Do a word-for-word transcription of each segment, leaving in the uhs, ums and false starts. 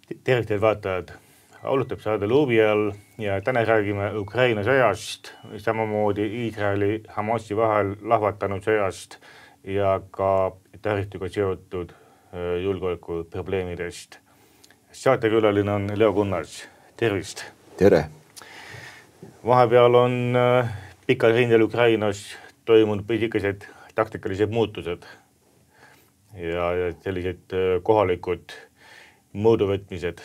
Tervist teid vaatajad, aulutab saade Luubi all ja täna räägime Ukraina sõjast, samamoodi Iisraeli Hamasi vahel lahvatanud sõjast ja ka tarituga seotud julgeoleku probleemidest. Saatekülaline on Leo Kunnas. Tervist! Tere! Vahepeal on pikal rindel Ukrainas toimunud pisikesed taktikalised muutused ja sellised kohalikud mõõduvõtmised.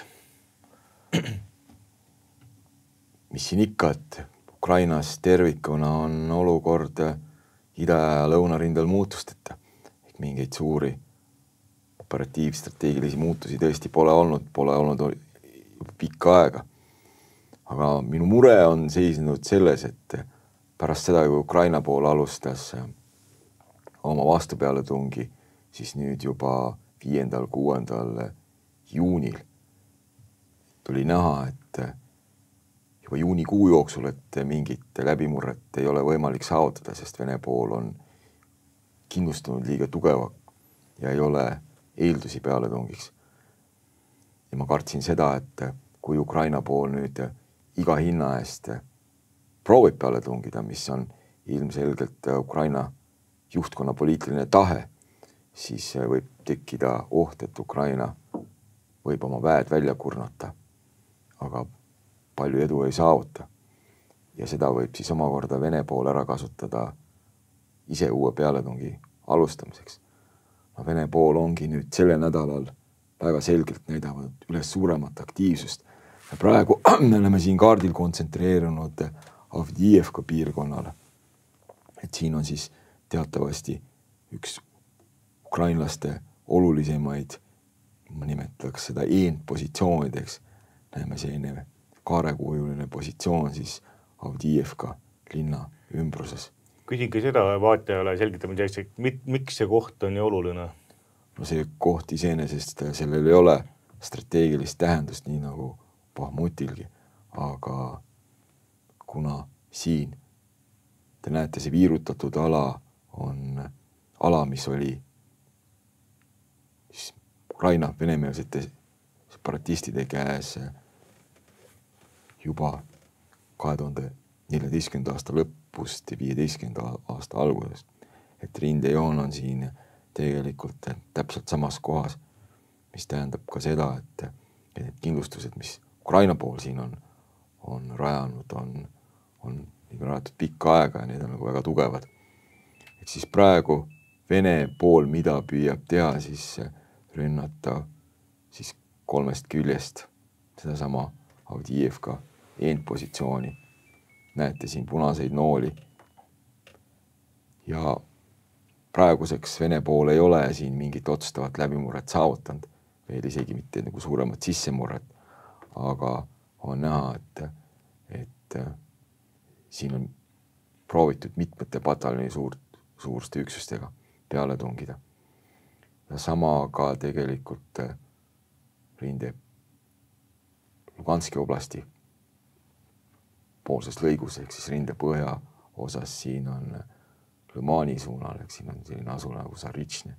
Mis siin ikka, et Ukrainas tervikuna on olukord ida- ja lõunarindel muutusteta. Ehk mingeid suuri operatiivstrateegilisi muutusi tõesti pole olnud, pole olnud juba pikka aega. Aga minu mure on seisnud selles, et pärast seda, kui Ukraina pool alustas oma vastupealetungi, siis nüüd juba viiendal kuuendal juunil tuli näha, et juba juunikuu jooksul, et mingit läbimurret ei ole võimalik saavutada, sest Vene pool on kindlustunud liiga tugeva ja ei ole eeldusi pealetungiks. Ja ma kartsin seda, et kui Ukraina pool nüüd iga hinna eest proovib peale tungida, mis on ilmselgelt Ukraina juhtkonna poliitiline tahe, siis võib tekkida oht, et Ukraina võib oma väed välja kurnata, aga palju edu ei saavuta. Ja seda võib siis omakorda Vene pool ära kasutada ise uue pealetungi alustamiseks. No, Vene pool ongi nüüd selle nädalal väga selgelt näidavad üles suuremat aktiivsust. Ja praegu me oleme siin kaardil kontsentreerunud Avdiivka piirkonnale. Et siin on siis teatavasti üks ukrainlaste olulisemaid, ma nimetaks seda eendpositsioonideks, näeme selline kaarekujuline positsioon siis Avdiivka linna ümbruses. Küsingi seda vaatajale selgitama teist, et miks see koht on nii oluline? No see koht iseenesest, sellel ei ole strateegilist tähendust, nii nagu Bahmutilgi, aga kuna siin, te näete, see viirutatud ala on ala, mis oli Ukraina venemeelsete separatistide käes juba kahe tuhande neljateistkümnenda aasta lõpust ja viieteistkümnenda aasta algusest. Et rindejoon on siin tegelikult täpselt samas kohas, mis tähendab ka seda, et need kindlustused, mis Ukraina pool siin on, on rajanud, on, on rajatud pikka aega ja need on nagu väga tugevad. Et siis praegu Vene pool, mida püüab teha, siis rünnata siis kolmest küljest sedasama Avdiivka eendpositsiooni. Näete siin punaseid nooli. Ja praeguseks Vene pool ei ole siin mingit otsustavat läbimurret saavutanud, veel isegi mitte nagu suuremat sissemurret, aga on näha, et, et siin on proovitud mitmete pataljoni suurt, suurste üksustega peale tungida. Ja sama ka tegelikult rinde Luganski oblasti poolses lõigus, ehk siis rinde põhja osas siin on Lõmani suunal, ehk siin on selline asula nagu Saritšne.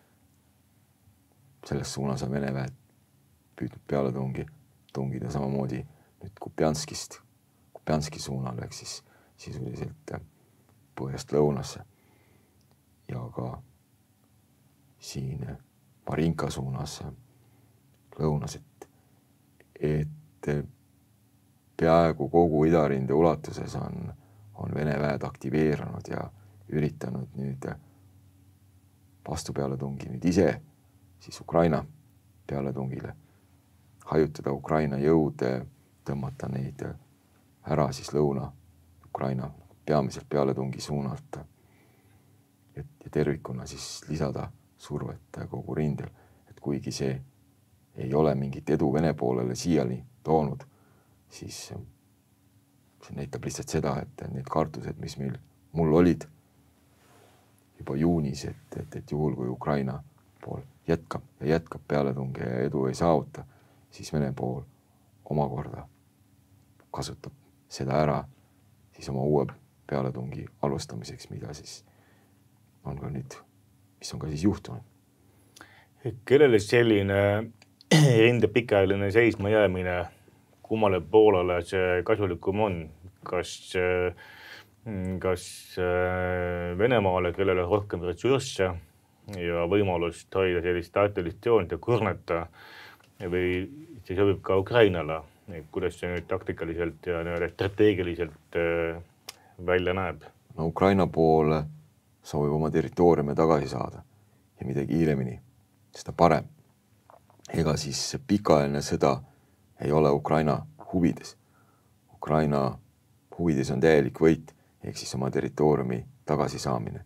Selles suunas on Vene väed püüdnud peale tungi, tungida samamoodi nüüd Kupjanskist, Kupjanski suunal, ehk siis sisuliselt põhjast lõunasse ja ka siin Marinka suunas lõunas, et, et peaaegu kogu idarinde ulatuses on, on Vene väed aktiveerunud ja üritanud nüüd vastu pealetungi nüüd ise siis Ukraina pealetungile hajutada Ukraina jõude, tõmmata neid ära siis lõuna Ukraina peamiselt pealetungi suunalt ja, ja tervikuna siis lisada survet kogu rindel, et kuigi see ei ole mingit edu Vene poolele siiani toonud, siis see näitab lihtsalt seda, et need kartused, mis meil, mul olid juba juunis, et, et, et juhul kui Ukraina pool jätkab ja jätkab pealetungi ja edu ei saavuta, siis Vene pool omakorda kasutab seda ära siis oma uue pealetungi alustamiseks, mida siis on ka nüüd, mis on ka siis juhtunud. Kellele selline rinde pikaajaline seisma jäämine, kummale poolele see kasulikum on, kas, kas Venemaale, kellele rohkem ressursse ja võimalust hoida sellist taatelist joont ja kurneta, või see sobib ka Ukrainale, kuidas see nüüd taktikaliselt ja strateegiliselt välja näeb? No Ukraina poole soovib oma territooriume tagasi saada ja mida kiiremini, seda parem. Ega siis pikaajaline sõda ei ole Ukraina huvides. Ukraina huvides on täielik võit, ehk siis oma territooriumi tagasi saamine.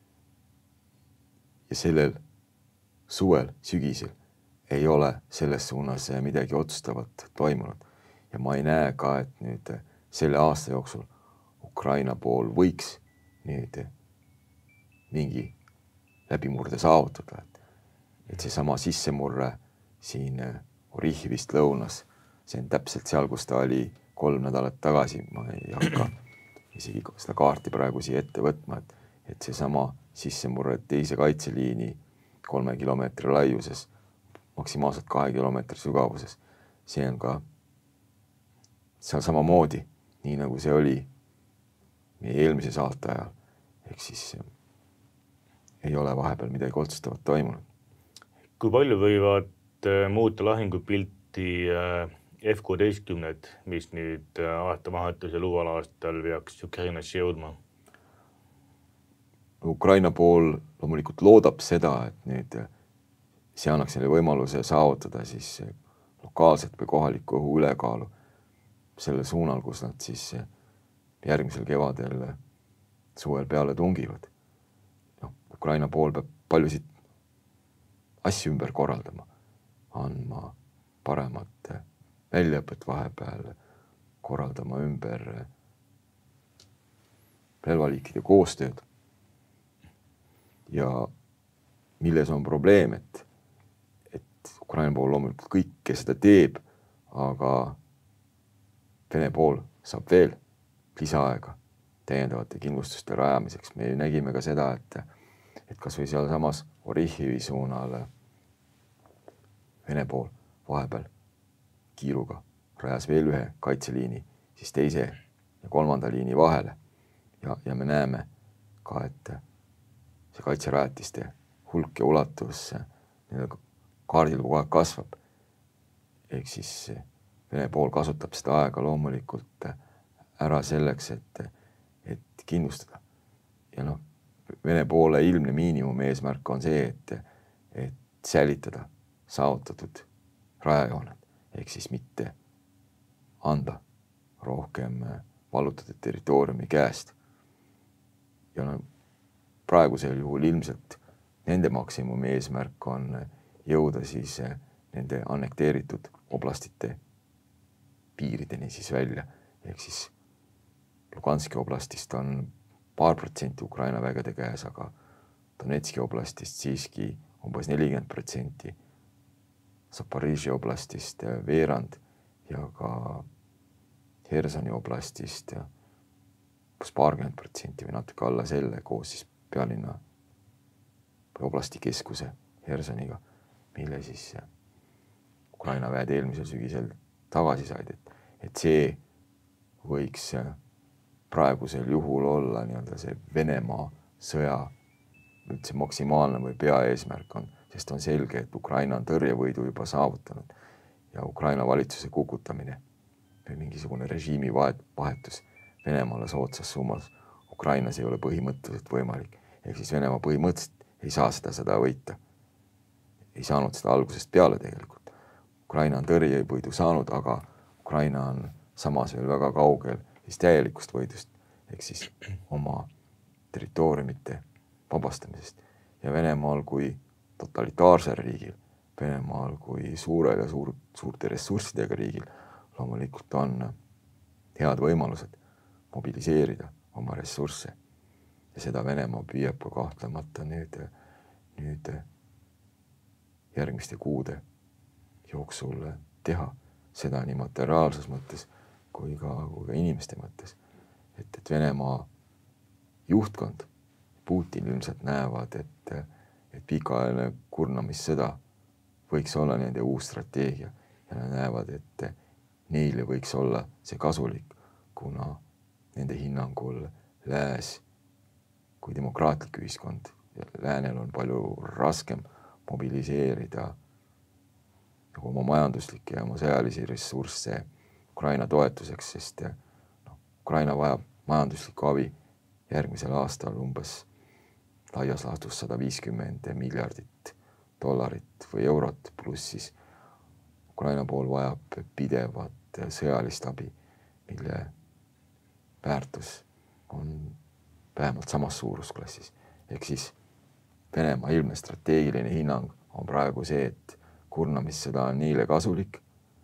Ja sellel suvel, sügisel ei ole selles suunas midagi otsustavat toimunud. Ja ma ei näe ka, et nüüd selle aasta jooksul Ukraina pool võiks nüüd mingi läbimurde saavutada. Et see sama sissemurre siin Orihhivist lõunas, see on täpselt seal, kus ta oli kolm nädalat tagasi. Ma ei hakka isegi seda kaarti praegu siia ette võtma, et, et see sama sissemurre teise kaitseliini kolme kilomeetri laiuses, maksimaalselt kahe kilomeetri sügavuses. See on ka seal samamoodi, nii nagu see oli meie eelmise saate ajal. Ehk siis ei ole vahepeal midagi otsustavat toimunud. Kui palju võivad muuta lahingupilti F kuusteist, mis nüüd aastavahetusel uuel aastal peaks Ukrainasse jõudma? Ukraina pool loomulikult loodab seda, et nüüd see annaks neile võimaluse saavutada siis lokaalset või kohalikku õhu ülekaalu selle suunal, kus nad siis järgmisel kevadel suvel peale tungivad. No, Ukraina pool peab paljusid asju ümber korraldama, andma paremat väljaõpet vahepeal, korraldama ümber relvaliikide koostööd. Ja milles on probleem, et, et Ukraina pool loomulikult kõike seda teeb, aga Vene pool saab veel lisaaega täiendavate kindlustuste rajamiseks. Me nägime ka seda, et, et kas või seal samas Orihhivi suunal Vene pool vahepeal kiiruga rajas veel ühe kaitseliini, siis teise ja kolmanda liini vahele. Ja, ja me näeme ka, et see kaitserajatiste hulk ja ulatus kaardil kogu aeg kasvab. Ehk siis Vene pool kasutab seda aega loomulikult ära selleks, et, et kindlustada. Ja noh, Vene poole ilmne miinimum eesmärk on see, et, et säilitada saavutatud rajajooned, ehk siis mitte anda rohkem vallutatud territooriumi käest. Ja no, praegusel juhul ilmselt nende maksimumi eesmärk on jõuda siis nende annekteeritud oblastite piirideni siis välja. Ehk siis Luganski oblastist on paar protsenti Ukraina vägede käes, aga Donetski oblastist siiski umbes nelikümmend protsenti, Zaporižžja oblastist veerand ja ka Hersoni oblastist kus paarkümmend protsenti või natuke alla selle koos siis pealinna või oblasti keskuse Hersoniga, mille siis Ukraina väed eelmisel sügisel tagasi said, et, et see võiks praegusel juhul olla nii-öelda see Venemaa sõja üldse maksimaalne või peaeesmärk on, sest on selge, et Ukraina on tõrjevõidu juba saavutanud ja Ukraina valitsuse kukutamine või mingisugune režiimi vahetus Venemaale soodsas summas Ukrainas ei ole põhimõtteliselt võimalik. Ehk siis Venemaa põhimõtteliselt ei saa seda seda võita. Ei saanud seda algusest peale tegelikult. Ukraina on tõrjevõidu saanud, aga Ukraina on samas veel väga kaugel siis täielikust võidust, ehk siis oma territooriumite vabastamisest. Ja Venemaal kui totalitaarsel riigil, Venemaal kui suurel ja suur, suurte ressurssidega riigil loomulikult on head võimalused mobiliseerida oma ressursse. Ja seda Venemaa püüab ka kahtlemata nüüd, nüüd järgmiste kuude jooksul teha seda nii materiaalses mõttes kui ka, kui ka inimeste mõttes. Et, et Venemaa juhtkond, Putin ilmselt näevad, et, et pikaajaline kurnamissõda võiks olla nende uus strateegia ja nad näevad, et neile võiks olla see kasulik, kuna nende hinnangul lääs kui demokraatlik ühiskond ja läänel on palju raskem mobiliseerida nagu oma majanduslikke ja oma sõjalisi ressursse Ukraina toetuseks, sest no, Ukraina vajab majanduslikku abi järgmisel aastal umbes laias laastus sada viiskümmend miljardit dollarit või eurot, pluss siis Ukraina pool vajab pidevat sõjalist abi, mille väärtus on vähemalt samas suurusklassis. Ehk siis Venemaa ilmne strateegiline hinnang on praegu see, et kurnamissõda on neile kasulik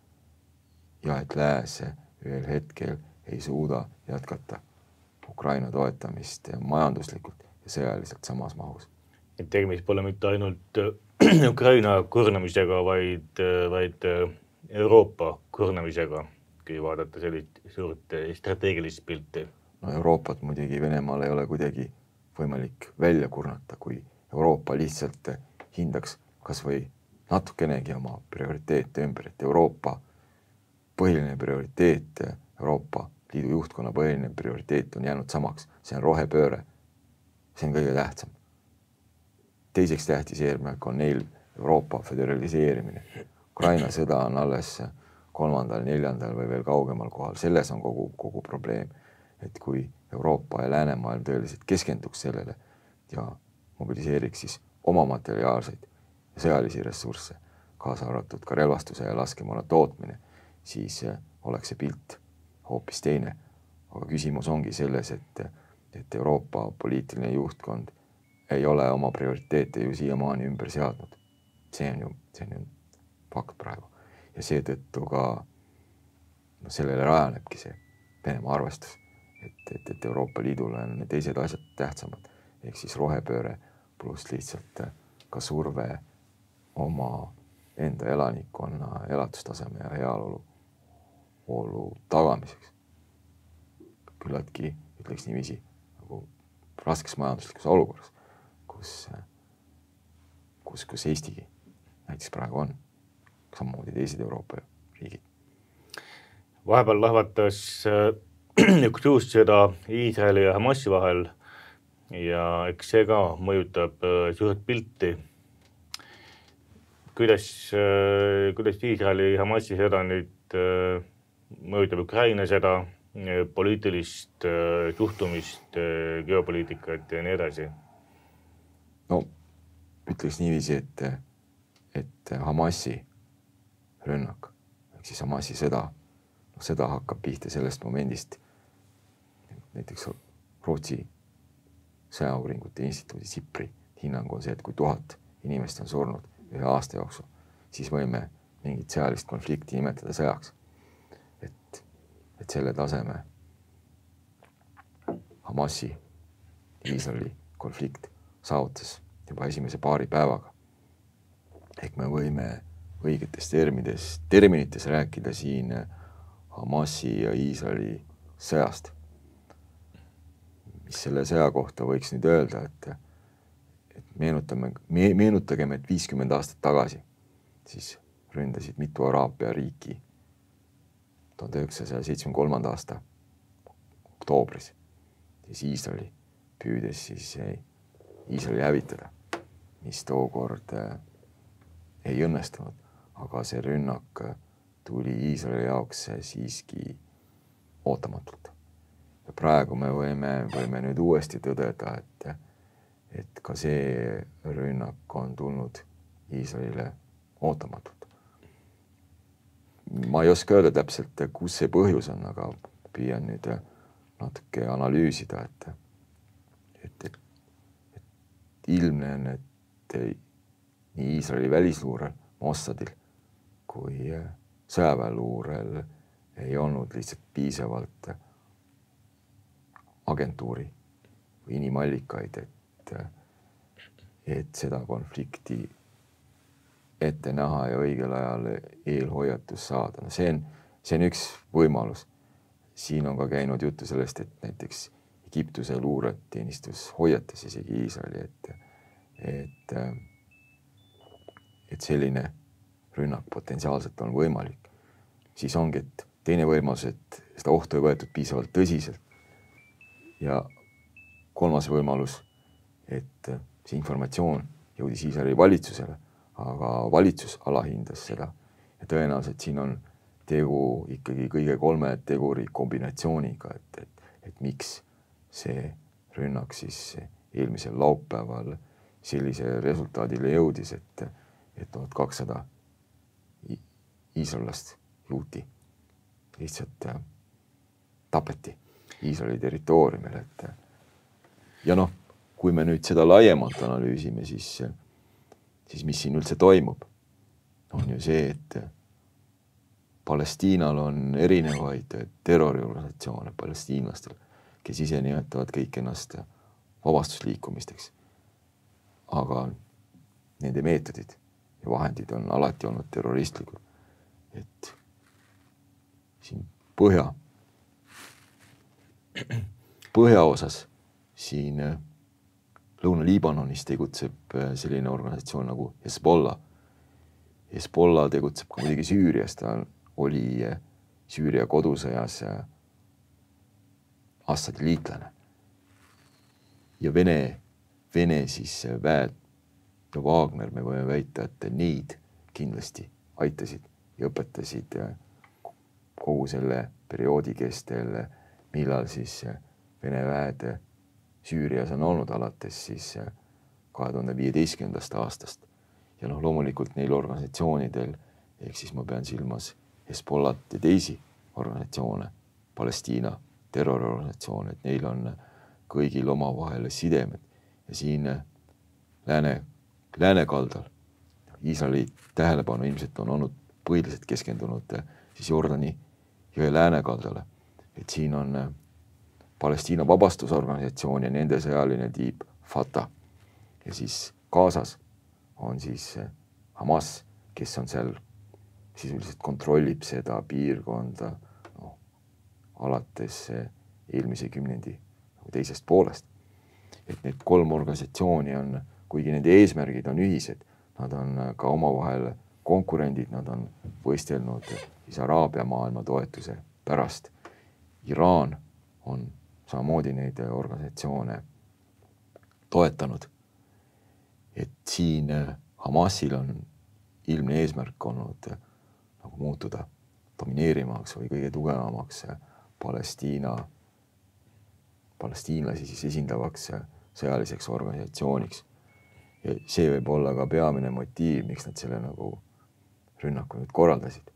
ja et lääs ühel hetkel ei suuda jätkata Ukraina toetamist majanduslikult ja sõjaliselt samas mahus. Et tegemist pole mitte ainult Ukraina kurnamisega, vaid, vaid Euroopa kurnamisega, kui vaadata sellist suurt strateegilist pilti. No Euroopat muidugi Venemaal ei ole kuidagi võimalik välja kurnata, kui Euroopa lihtsalt hindaks kas või natukenegi oma prioriteete ümber, et Euroopa põhiline prioriteet, Euroopa Liidu juhtkonna põhiline prioriteet on jäänud samaks, see on rohepööre, see on kõige tähtsam. Teiseks tähtis eesmärk on neil Euroopa föderaliseerimine. Ukraina sõda on alles kolmandal, neljandal või veel kaugemal kohal, selles on kogu, kogu probleem, et kui Euroopa ja läänemaailm tõeliselt keskenduks sellele ja mobiliseeriks siis oma materiaalseid ja sõjalisi ressursse, kaasa arvatud ka relvastuse ja laskemoona tootmine, siis oleks see pilt hoopis teine. Aga küsimus ongi selles, et, et Euroopa poliitiline juhtkond ei ole oma prioriteete ju siiamaani ümber seadnud. See on ju, see on ju fakt praegu. Ja seetõttu ka no sellele rajanebki see Venemaa arvestus, et, et, et Euroopa Liidul on teised asjad tähtsamad, ehk siis rohepööre pluss lihtsalt ka surve oma enda elanikkonna elatustaseme ja heaolu olu tagamiseks. Küllaltki, ütleks niiviisi, nagu raskes majanduslikus olukorras, kus, kus, kus Eestigi näiteks praegu on, samamoodi teised Euroopa riigid. Vahepeal lahvatas üks uus sõda Iisraeli ja Hamasi vahel ja eks see ka mõjutab suurt pilti. Kuidas, kuidas Iisraeli ja Hamasi sõda nüüd mõjutab Ukraina sõda, poliitilist suhtumist, geopoliitikat ja nii edasi? No, ütleks niiviisi, et, et Hamasi rünnak, ehk siis Hamasi sõda, no seda hakkab pihta sellest momendist, näiteks Rootsi sõjauuringute instituudi Sipri hinnang on see, et kui tuhat inimest on surnud ühe aasta jooksul, siis võime mingit sõjalist konflikti nimetada sõjaks. Et, et selle taseme Hamasi Iisraeli konflikt saavutas juba esimese paari päevaga. Ehk me võime õigetes terminites, terminites rääkida siin Hamasi ja Iisraeli sõjast. Mis selle sõja kohta võiks nüüd öelda, et, et meenutame, me, meenutagem, et viiskümmend aastat tagasi siis ründasid mitu Araabia riiki tuhande üheksasaja seitsmekümne kolmanda aasta oktoobris. Siis Iisraeli püüdes siis Iisraeli hävitada, mis tookord ei õnnestunud, aga see rünnak tuli Iisraeli jaoks siiski ootamatult. Ja praegu me võime, võime nüüd uuesti tõdeda, et, et ka see rünnak on tulnud Iisraelile ootamatult. Ma ei oska öelda täpselt, kus see põhjus on, aga püüan nüüd natuke analüüsida, et, et, et, et ilmne on, et nii Iisraeli välisluurel, Mossadil kui sõjaväeluurel ei olnud lihtsalt piisavalt agentuuri või inimallikaid, et, et seda konflikti ette näha ja õigel ajal eelhoiatus saada. No see on, see on üks võimalus. Siin on ka käinud juttu sellest, et näiteks Egiptuse luureteenistus hoiatas isegi Iisraeli, et, et, et selline rünnak potentsiaalselt on võimalik. Siis ongi, et teine võimalus, et seda ohtu ei võetud piisavalt tõsiselt. Ja kolmas võimalus, et see informatsioon jõudis Iisraeli valitsusele, aga valitsus alahindas seda. Ja tõenäoliselt siin on tegu ikkagi kõige kolme teguri kombinatsiooniga, et, et, et miks see rünnak siis eelmisel laupäeval sellise resultaadile jõudis, et, et tuhat kakssada iisraellast juuti lihtsalt tapeti Iisraeli territooriumil. Et ja noh, kui me nüüd seda laiemalt analüüsime, siis, siis mis siin üldse toimub, on ju see, et Palestiinal on erinevaid terroriorganisatsioone palestiinlastel, kes ise nimetavad kõik ennast vabastusliikumisteks. Aga nende meetodid ja vahendid on alati olnud terroristlikud. Et siin põhja, põhjaosas siin Lõuna-Liibanonis tegutseb selline organisatsioon nagu Hezbollah. Hezbollah tegutseb ka muidugi Süürias, ta oli Süüria kodusõjas Assadi liitlane. Ja Vene, Vene siis väed ja Wagner, me võime väita, et neid kindlasti aitasid ja õpetasid kogu selle perioodi kestel, millal siis Vene väed Süürias on olnud alates siis kahe tuhande viieteistkümnendast aastast. Ja noh, loomulikult neil organisatsioonidel, ehk siis ma pean silmas Hezbollat ja teisi organisatsioone, Palestiina terroriorganisatsioone, et neil on kõigil omavahel sidemed. Ja siin lääne, läänekaldal Iisraeli tähelepanu ilmselt on olnud põhiliselt keskendunud siis Jordani jõe läänekaldale. Et siin on Palestiina vabastusorganisatsioon ja nende sõjaline tiib Fatah. Ja siis Gazas on siis Hamas, kes on seal sisuliselt kontrollib seda piirkonda no, alates eelmise kümnendi teisest poolest. Et need kolm organisatsiooni on, kuigi nende eesmärgid on ühised, nad on ka omavahel konkurendid, nad on võistelnud siis Araabia maailma toetuse pärast. Iraan on samamoodi neid organisatsioone toetanud. Et siin Hamasil on ilmne eesmärk olnud nagu muutuda domineerimaks või kõige tugevamaks Palestiina, palestiinlasi siis esindavaks sõjaliseks organisatsiooniks. Ja see võib olla ka peamine motiiv, miks nad selle nagu rünnaku nüüd korraldasid.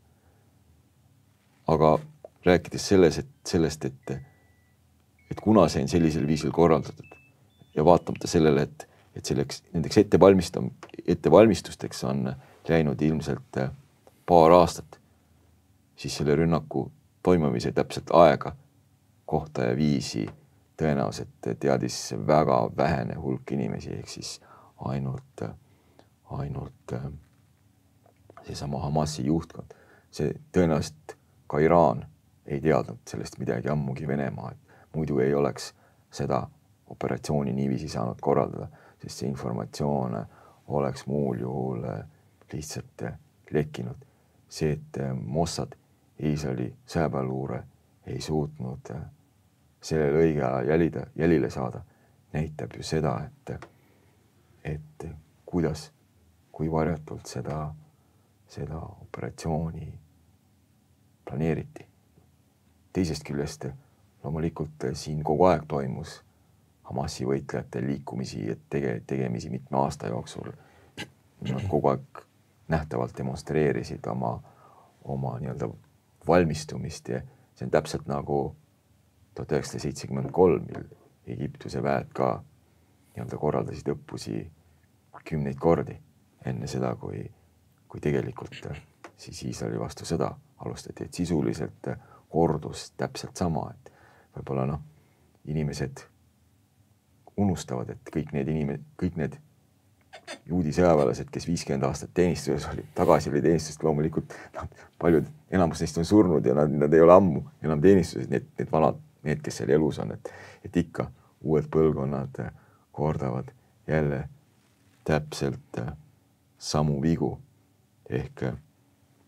Aga rääkides selles, et, sellest, et, et kuna see on sellisel viisil korraldatud ja vaatamata sellele, et, et selleks, nendeks ettevalmistusteks on läinud ilmselt paar aastat, siis selle rünnaku toimumise täpselt aega, kohta ja viisi tõenäoliselt teadis väga vähene hulk inimesi, ehk siis ainult, ainult seesama Hamasi juhtkond. See tõenäoliselt ka Iraan ei teadnud sellest midagi, ammugi Venemaa, et muidu ei oleks seda operatsiooni niiviisi saanud korraldada, sest see informatsioon oleks muul juhul lihtsalt lekkinud. See, et Mossad, Iisraeli sõjaväeluure ei suutnud sellele õige jälida, jälile saada, näitab ju seda, et, et kuidas, kui varjatult seda, seda operatsiooni planeeriti. Teisest küljest loomulikult siin kogu aeg toimus Hamasi võitlejate liikumisi ja tege, tegemisi mitme aasta jooksul. Nad kogu aeg nähtavalt demonstreerisid oma, oma nii-öelda valmistumist ja see on täpselt nagu tuhat üheksasada seitsekümmend kolm, mil Egiptuse väed ka nii-öelda korraldasid õppusi kümneid kordi enne seda, kui, kui tegelikult siis Iisraeli vastu sõda alustati, et sisuliselt kordus täpselt sama, et võib-olla noh, inimesed unustavad, et kõik need inimesed, kõik need juudi sõjaväelased, kes viiskümmend aastat teenistuses oli, tagasi oli teenistusest, loomulikult nad, paljud, enamus neist on surnud ja nad, nad ei ole ammu enam teenistuses, need, need vanad, need, kes seal elus on, et, et ikka uued põlvkonnad kordavad jälle täpselt samu vigu. Ehk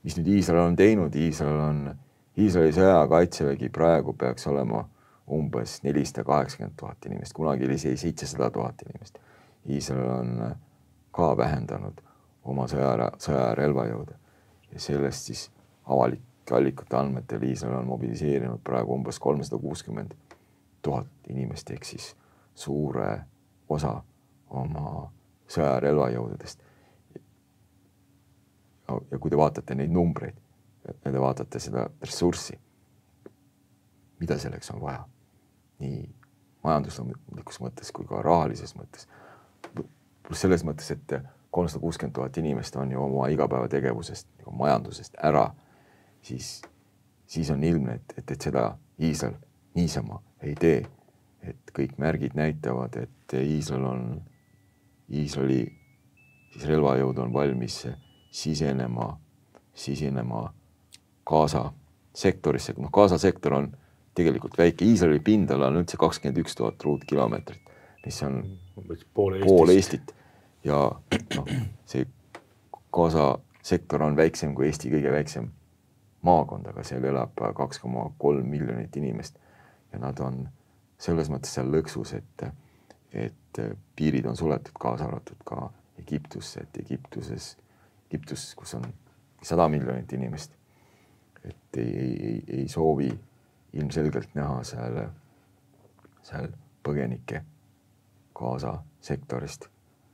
mis nüüd Iisrael on teinud, Iisrael on, Iisraeli sõja kaitsevägi praegu peaks olema umbes nelisada kaheksakümmend tuhat inimest, kunagi oli see seitsesada tuhat inimest. Iisrael on ka vähendanud oma sõja, sõja relvajõude ja sellest siis avalike allikute andmetel Iisrael on mobiliseerinud praegu umbes kolmsada kuuskümmend tuhat inimest ehk siis suure osa oma sõja relvajõududest. Ja kui te vaatate neid numbreid ja te vaatate seda ressurssi, mida selleks on vaja, nii majanduslikus mõttes kui ka rahalises mõttes, pluss selles mõttes, et kolmsada kuuskümmend tuhat inimest on ju oma igapäevategevusest, majandusest ära, siis, siis on ilmne, et, et, et seda Iisrael niisama ei tee. Et kõik märgid näitavad, et Iisrael on, Iisraeli siis relvajõud on valmis sisenema, sisenema Gaza sektorisse. No, Gaza sektor on tegelikult väike. Iisraeli pindala on üldse kakskümmend üks tuhat ruutkilomeetrit, mis on pool Eestist. Pool Eestit. Ja no, see Gaza sektor on väiksem kui Eesti kõige väiksem maakond, aga seal elab kaks koma kolm miljonit inimest ja nad on selles mõttes seal lõksus, et, et piirid on suletud, kaasa arvatud ka Egiptusse, et Egiptuses, Egiptus, kus on sada miljonit inimest, et ei, ei, ei soovi ilmselgelt näha seal, seal põgenike Gaza sektorist.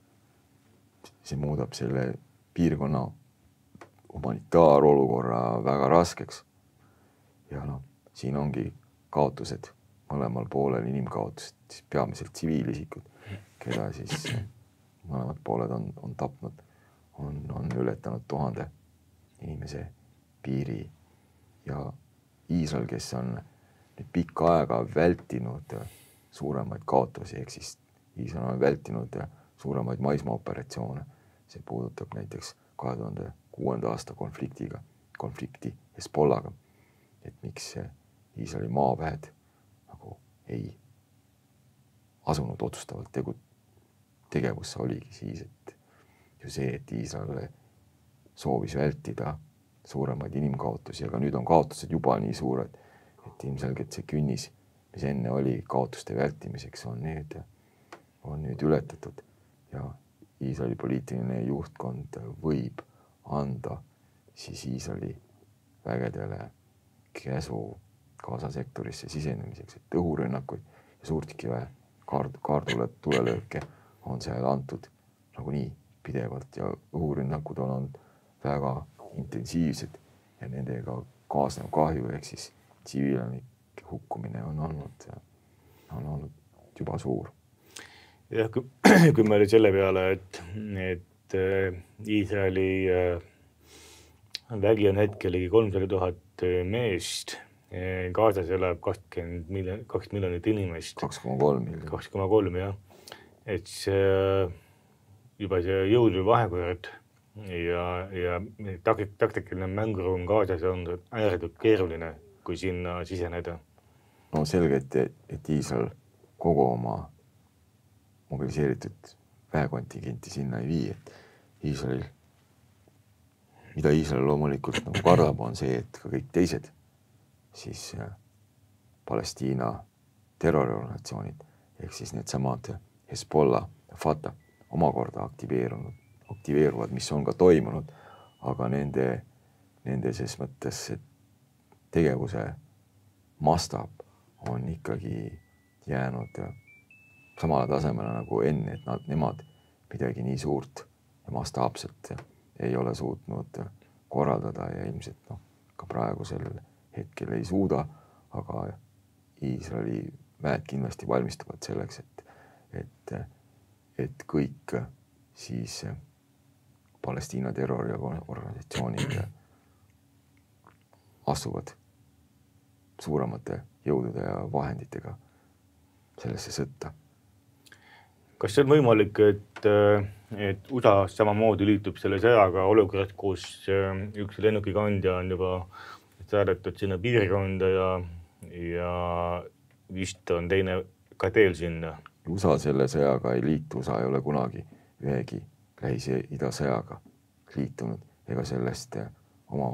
See muudab selle piirkonna humanitaarolukorra väga raskeks. Ja no, siin ongi kaotused mõlemal poolel, inimkaotused, siis peamiselt tsiviilisikud, keda siis mõlemad pooled on, on tapnud, on, on ületanud tuhande inimese piiri ja Iisrael, kes on nüüd pikka aega vältinud suuremaid kaotusi, ehk siis Iisrael on vältinud suuremaid maismaaoperatsioone. See puudutab näiteks kahe tuhande kuuenda aasta konfliktiga, konflikti Hezbollaga, et miks Iisraeli maaväed nagu ei asunud otsustavalt tegu, tegevusse oligi siis, et ju see, et Iisrael soovis vältida suuremaid inimkaotusi, aga nüüd on kaotused juba nii suured, et ilmselgelt see künnis, mis enne oli kaotuste vältimiseks, on nüüd, on nüüd ületatud ja Iisraeli poliitiline juhtkond võib anda siis Iisraeli vägedele käsu Gaza sektorisse sisenemiseks, et õhurünnakuid ja suurtükiväe kaard, kaardule tulelööke on seal antud nagu nii pidevalt ja õhurünnakud on olnud väga intensiivsed ja nendega kaasnev kahju ehk siis tsiviilanike hukkumine on olnud, on olnud juba suur. Jah, kui, kui me oli selle peale, et, et Iisraeli vägi on hetkel ligi kolmsada tuhat meest, Gazas elab kakskümmend miljonit, kaks miljonit inimest. kaks koma kolm miljonit. kaks koma kolm, jah. Et see juba see jõudu vahekord ja, ja taktikaline mänguruum Gazas on ääretult keeruline, kui sinna siseneda. No selge, et, et Iisrael kogu oma mobiliseeritud väekontingenti sinna ei vii, et Iisrael, mida Iisrael loomulikult nagu kardab, on see, et ka kõik teised siis Palestiina terroriorganisatsioonid ehk siis need samad Hezbollah ja Fatah omakorda aktiveerunud, aktiveeruvad, mis on ka toimunud, aga nende, nende ses mõttes tegevuse mastaab on ikkagi jäänud samale tasemele nagu enne, et nad, nemad midagi nii suurt ja mastaapselt ei ole suutnud korraldada ja ilmselt no, ka praegusel hetkel ei suuda, aga Iisraeli väed kindlasti valmistuvad selleks, et, et, et kõik siis Palestiina terroriorganisatsioonid asuvad suuremate jõudude ja vahenditega sellesse sõtta. Kas see on võimalik, et, et U S A samamoodi liitub selle sõjaga olukorras, kus üks lennukikandja on juba saadetud sinna piirkonda ja, ja vist on teine ka teel sinna? U S A selle sõjaga ei liitu, U S A ei ole kunagi ühegi Lähis-Ida sõjaga liitunud ega sellest oma,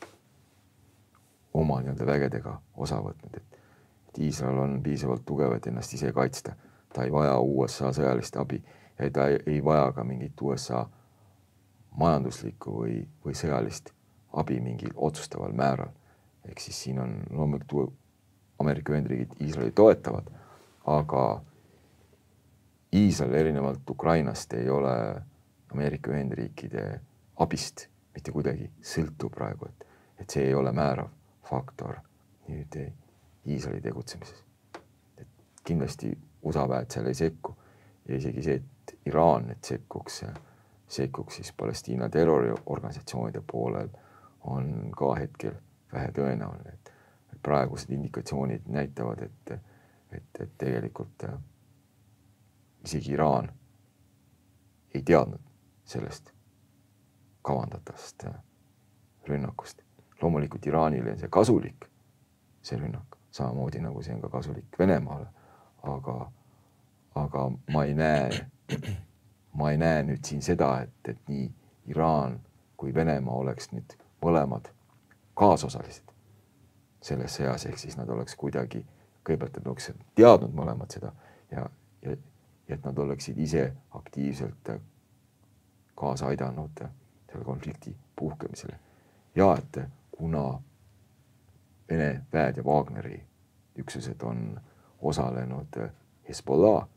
oma nii-öelda vägedega osa võtnud, et, et Iisrael on piisavalt tugev, et ennast ise kaitsta. Ta ei vaja U S A sõjalist abi ja ta ei, ei vaja ka mingit U S A majanduslikku või, või sõjalist abi mingil otsustaval määral. Ehk siis siin on loomulikult Ameerika Ühendriigid Iisraeli toetavad, aga Iisrael erinevalt Ukrainast ei ole Ameerika Ühendriikide abist mitte kuidagi sõltu praegu, et, et see ei ole määrav faktor nüüd Iisraeli tegutsemises. Et kindlasti U S A väed seal ei sekku ja isegi see, et Iraan et sekkuks, sekkuks siis Palestiina terroriorganisatsioonide poolel on ka hetkel vähe tõenäoline, et praegused indikatsioonid näitavad, et, et, et tegelikult isegi Iraan ei teadnud sellest kavandatavast rünnakust. Loomulikult Iraanile on see kasulik, see rünnak, samamoodi nagu see on ka kasulik Venemaale, aga, aga ma ei näe, ma ei näe nüüd siin seda, et, et nii Iraan kui Venemaa oleks nüüd mõlemad kaasosalised selles sõjas, ehk siis nad oleks kuidagi, kõigepealt nad oleks teadnud mõlemad seda ja, ja, ja et nad oleksid ise aktiivselt kaasa aidanud selle konflikti puhkemisele. Ja et kuna Vene väed ja Wagneri üksused on osalenud Hezbollah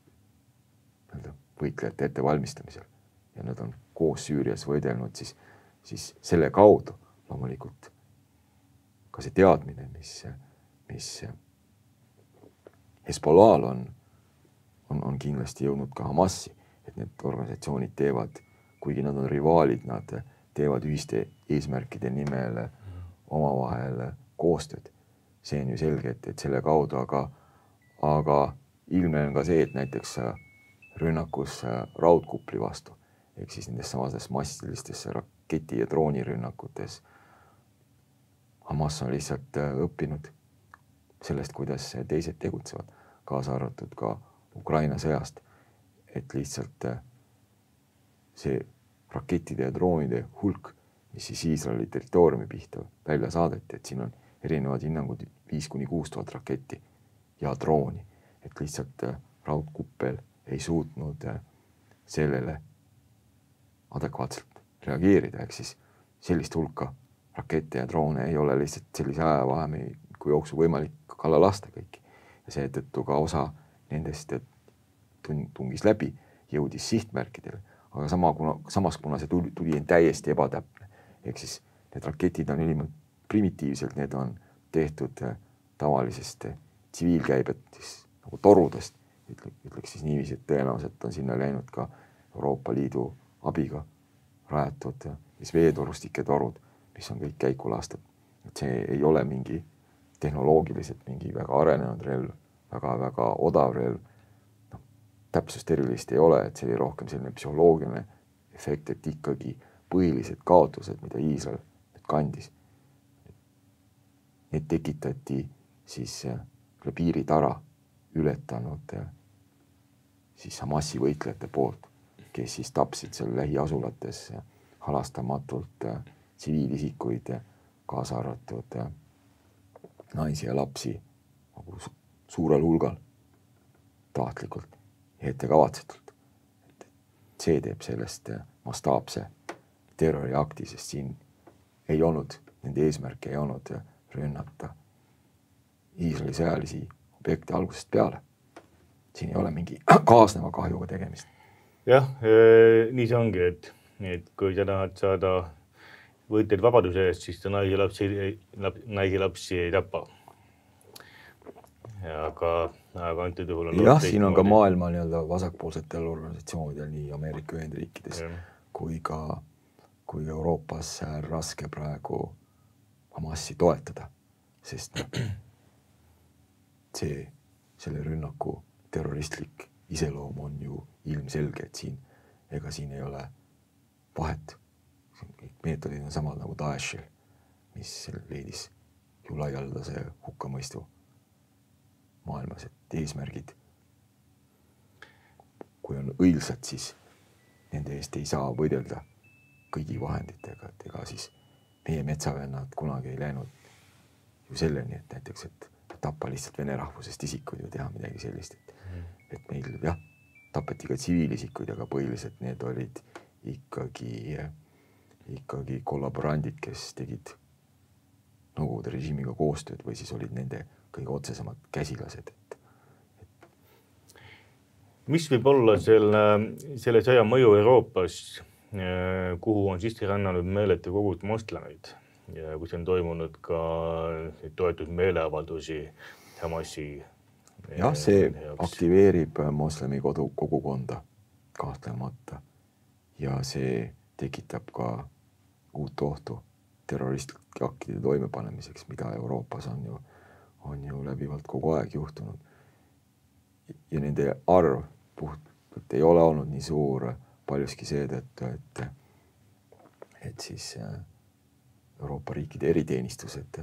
võitlejate ettevalmistamisel ja nad on koos Süürias võidelnud, siis, siis selle kaudu loomulikult ka see teadmine, mis, mis Hezbollah'l on, on, on kindlasti jõudnud ka Hamasi, et need organisatsioonid teevad, kuigi nad on rivaalid, nad teevad ühiste eesmärkide nimel omavahel koostööd. See on ju selge, et, et selle kaudu, aga, aga ilmne on ka see, et näiteks rünnakus raudkupli vastu, ehk siis nendes samadest massilistesse raketi- ja droonirünnakutes Hamas on lihtsalt õppinud sellest, kuidas teised tegutsevad, kaasa arvatud ka Ukraina sõjast, et lihtsalt see rakettide ja droonide hulk, mis siis Iisraeli territooriumi pihta välja saadeti, et siin on erinevad hinnangud viis kuni kuus tuhat raketti ja drooni, et lihtsalt raudkuppel ei suutnud sellele adekvaatselt reageerida, ehk siis sellist hulka rakette ja droone ei ole lihtsalt sellise ajavahemiku jooksu võimalik kalla lasta kõiki. Ja seetõttu ka osa nendest tungis läbi, jõudis sihtmärkidele, aga sama, kuna, samas kuna see tuli, tuli täiesti ebatäpne. Ehk siis need raketid on ülimalt primitiivselt, need on tehtud tavalisest tsiviilkäibetist, nagu torudest, ütleks siis niiviisi, et tõenäoliselt on sinna läinud ka Euroopa Liidu abiga rajatud veetorustike torud, mis on kõik käiku lastud. Et see ei ole mingi tehnoloogiliselt mingi väga arenenud relv, väga-väga odav relv. No, täpsust erilist ei ole, et see oli rohkem selline psühholoogiline efekt, et ikkagi põhilised kaotused, mida Iisrael kandis. Need tekitati siis piiritara ületanud siis Hamasi võitlejate poolt, kes siis tapsid seal lähiasulates halastamatult tsiviilisikuid, kaasa arvatud naisi ja lapsi nagu suurel hulgal tahtlikult ja ettekavatsetult. See teeb sellest mastaapse terroriakti, sest siin ei olnud, nende eesmärk ei olnud rünnata Iisraeli sõjalisi objekte algusest peale. Siin ei ole mingi kaasneva kahjuga tegemist. Jah, nii see ongi, et, et kui sa tahad saada võitled vabaduse eest, siis ta naisi lapsi, naisi lapsi ei tapa. Aga, aga antud juhul on... Jah, siin on ka maailma nii-öelda vasakpoolsetel organisatsioonidel nii Ameerika Ühendriikides ja. kui ka kui Euroopas raske praegu Hamasi toetada, sest see, selle rünnaku terroristlik iseloom on ju ilmselge, et siin, ega siin ei ole vahet. Kõik meetodid on samad nagu Daeshil, mis leidis ju laialdase hukkamõistu maailmas, et eesmärgid, kui on õilsad, siis nende eest ei saa võidelda kõigi vahenditega, et ega siis meie metsavennad kunagi ei läinud ju selleni, et näiteks, et tappa lihtsalt vene rahvusest isikuid või teha midagi sellist, et, et meil jah, tapeti ka tsiviilisikuid, aga põhiliselt need olid ikkagi, ikkagi kollaborandid, kes tegid Nõukogude režiimiga koostööd või siis olid nende kõige otsesemad käsilased. Et, et... Mis võib olla selle, selle sõja mõju Euroopas, kuhu on sisse rännanud meeletu kogud moslemeid ja kus on toimunud ka toetusmeeleavaldusi Hamasi? Jah, see aktiveerib moslemi kodu, kogukonda kahtlemata ja see tekitab ka uut ohtu terroristlike aktide toimepanemiseks, mida Euroopas on ju, on ju läbivalt kogu aeg juhtunud. Ja nende arv puhtalt ei ole olnud nii suur paljuski seetõttu, et, et siis Euroopa riikide eriteenistused,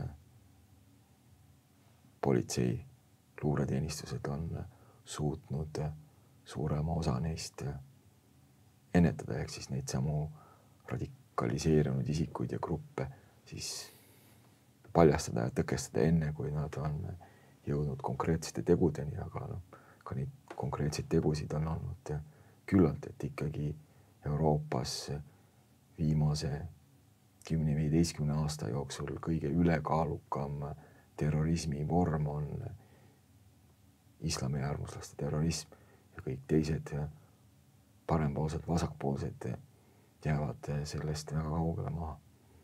politsei, luureteenistused on suutnud suurema osa neist ennetada, ehk siis neid samu radikaliseerunud isikuid ja gruppe siis paljastada ja tõkestada enne, kui nad on jõudnud konkreetsete tegudeni, aga no, ka neid konkreetseid tegusid on olnud küllalt, et ikkagi Euroopas viimase kümne viieteistkümne aasta jooksul kõige ülekaalukam terrorismi vorm on islamiäärmuslaste terrorism ja kõik teised parempoolsed, vasakpoolsed jäävad sellest väga kaugele maha.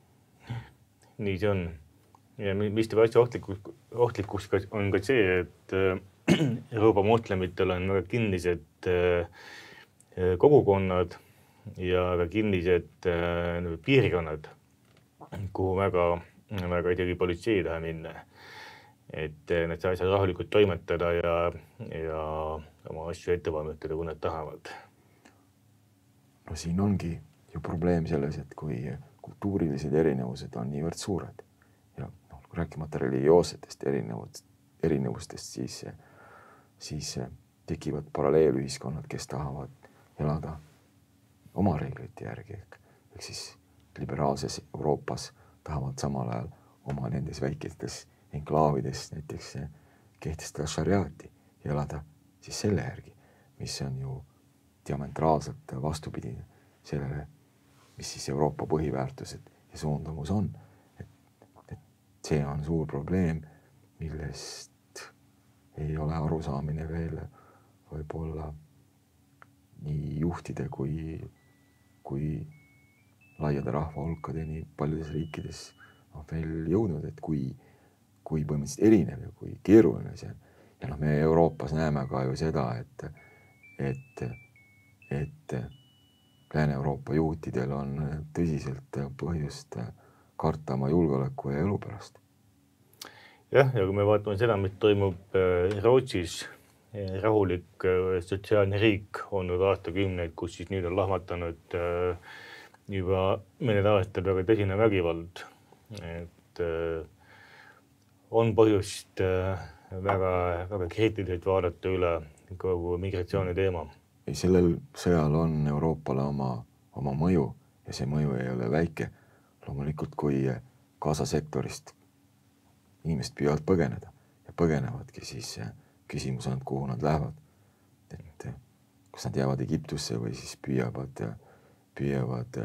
Nii see on. Ja mis teeb asja ohtlikuks, ohtlikuks on ka see, et Euroopa moslemitel on väga kinnised kogukonnad ja väga kinnised piirkonnad, kuhu väga, väga isegi politsei ei taha minna. Et nad saavad rahulikult toimetada ja, ja oma asju ette valmistada, kui nad tahavad. No siin ongi ju probleem selles, et kui kultuurilised erinevused on niivõrd suured ja no, rääkimata religioossetest erinevust, erinevustest, siis, siis tekivad paralleelühiskonnad, kes tahavad elada oma reeglite järgi. Ehk siis liberaalses Euroopas tahavad samal ajal oma nendes väikestes enklaavides näiteks kehtestada šariaati ja elada siis selle järgi, mis on ju diametraalselt vastupidine sellele, mis siis Euroopa põhiväärtused ja suundumus on. Et, et see on suur probleem, millest ei ole arusaamine veel võib-olla nii juhtide kui, kui laiade rahva hulkadeni paljudes riikides no, veel jõudnud, et kui, kui põhimõtteliselt erinev ja kui keeruline see on. Ja noh, me Euroopas näeme ka ju seda, et, et, et Lääne-Euroopa juhtidel on tõsiselt põhjust karta oma julgeoleku ja elu pärast. Jah, ja kui me vaatame seda, mis toimub Rootsis, rahulik sotsiaalne riik on nüüd aastakümneid, kus siis nüüd on lahmatanud juba mõned aastad väga tõsine vägivald. Et on põhjust väga, väga kriitiliselt vaadata üle kogu migratsiooni teema. Sellel sõjal on Euroopale oma, oma mõju ja see mõju ei ole väike. Loomulikult, kui Gaza sektorist inimesed püüavad põgeneda ja põgenevadki, siis küsimus on, kuhu nad lähevad. Et kas nad jäävad Egiptusse või siis püüavad, püüavad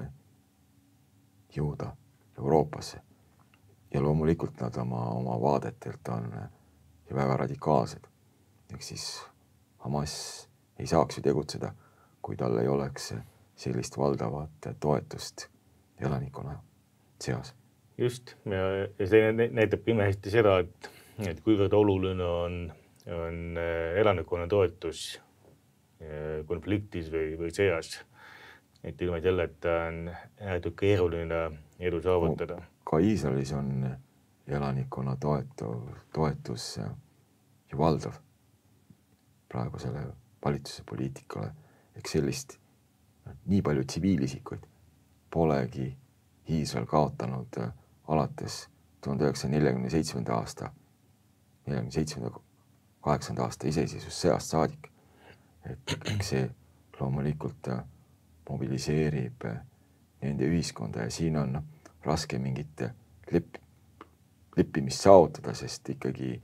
jõuda Euroopasse. Ja loomulikult nad oma, oma vaadetelt on ja väga radikaalsed. Ehk siis Hamas ei saaks ju tegutseda, kui tal ei oleks sellist valdavat toetust elanikkonna seas. Just, ja, ja see näitab imehästi seda, et, et kuivõrd oluline on, on elanikkonna toetus konfliktis või, või sõjas. Et ilma selleta on ääretult keeruline edu saavutada. No, ka Iisraelis on elanikkonna toetu, toetus ju valdav praegu selle valitsuse poliitikale, eks sellist nii palju tsiviilisikuid polegi Iisrael kaotanud alates tuhande üheksasaja neljakümne seitsmenda aasta, neljakümne seitsmenda kaheksanda aasta iseseisvus sõjast saadik. Et eks see loomulikult mobiliseerib nende ühiskonda ja siin on raske mingit lep, leppimist saavutada, sest ikkagi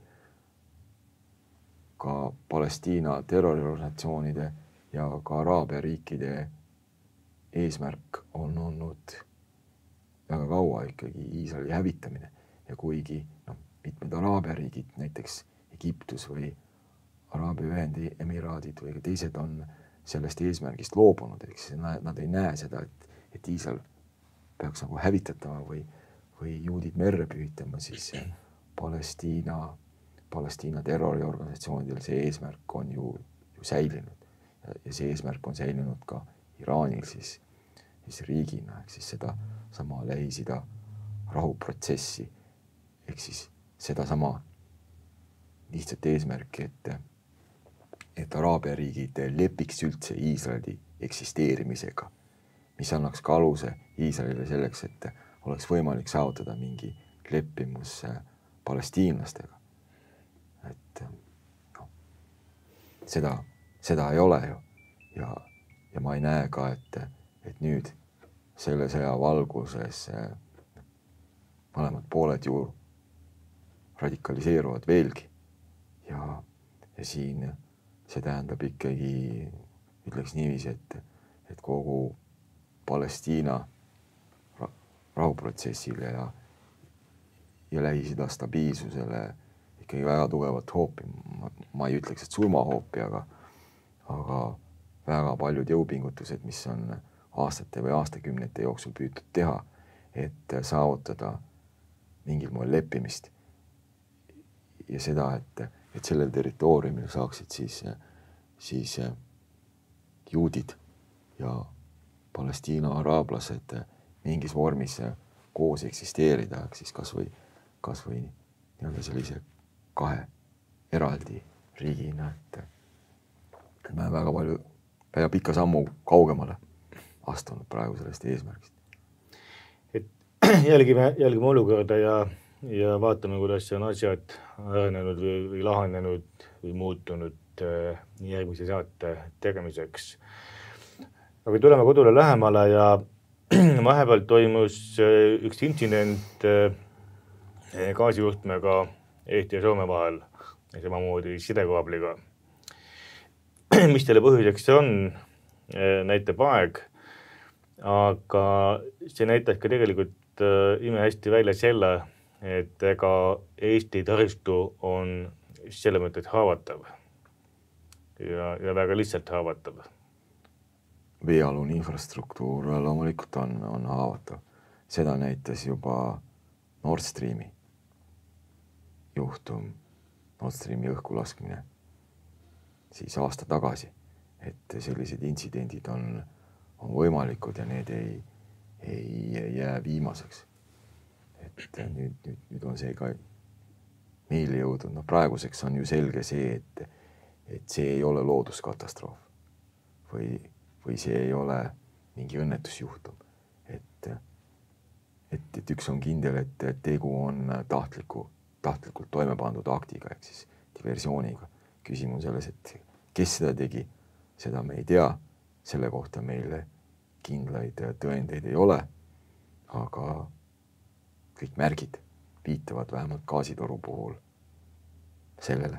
ka Palestiina terroriorganisatsioonide ja ka Araabia riikide eesmärk on olnud väga kaua ikkagi Iisraeli hävitamine ja kuigi no, mitmed Araabia riigid, näiteks Egiptus või Araabia Ühendemiraadid või ka teised on sellest eesmärgist loobunud, eks nad ei näe seda, et, et Iisrael peaks nagu hävitatama või, või juudid merre pühitama, siis Palestiina, Palestiina terroriorganisatsioonidel see eesmärk on ju, ju säilinud ja, ja see eesmärk on säilinud ka Iraanil siis, siis riigina, ehk siis seda sama Lähis-Ida rahuprotsessi, ehk siis seda sama lihtsalt eesmärki, et et Araabia riigid lepiks üldse Iisraeli eksisteerimisega, mis annaks ka aluse Iisraelile selleks, et oleks võimalik saavutada mingi leppimus palestiinlastega. Et no, seda, seda ei ole ju ja, ja ma ei näe ka, et, et nüüd selle sõja valguses mõlemad pooled ju radikaliseeruvad veelgi ja, ja siin see tähendab ikkagi, ütleks niiviisi, et, et kogu Palestiina rahuprotsessile ja, ja Lähis-Ida stabiilsusele ikkagi väga tugevat hoopi. Ma, ma ei ütleks, et surmahoopi, aga, aga väga paljud jõupingutused, mis on aastate või aastakümnete jooksul püütud teha, et saavutada mingil moel leppimist ja seda, et et sellel territooriumil saaksid siis, siis juudid ja Palestiina araablased mingis vormis koos eksisteerida, siis kas või, kas või nii-öelda sellise kahe eraldi riigina, et me väga palju, väga pikka sammu kaugemale astunud praegu sellest eesmärgist. Et jälgime, jälgime olukorda ja ja vaatame, kuidas on asjad arenenud või, või lahenenud või muutunud järgmise saate tegemiseks. Aga tuleme kodule lähemale ja vahepeal toimus üks intsident gaasijuhtmega Eesti ja Soome vahel ja samamoodi sidekaabliga. Mis teile põhjuseks on, näitab aeg, aga see näitab ka tegelikult ime hästi välja selle, et ega Eesti taristu on selle mõttes haavatav ja, ja väga lihtsalt haavatav. Veealune infrastruktuur loomulikult on, on haavatav. Seda näitas juba Nord Streami juhtum, Nord Streami õhku laskmine siis aasta tagasi, et sellised intsidendid on, on võimalikud ja need ei, ei jää viimaseks. Et nüüd, nüüd, nüüd on see ka meile jõudnud. No praeguseks on ju selge see, et, et see ei ole looduskatastroof või, või see ei ole mingi õnnetusjuhtum. Et, et, et üks on kindel, et tegu on tahtliku, tahtlikult toime pandud aktiga, ehk siis diversiooniga. Küsimus selles, et kes seda tegi, seda me ei tea. Selle kohta meile kindlaid tõendeid ei ole, aga kõik märgid viitavad vähemalt gaasitoru puhul sellele.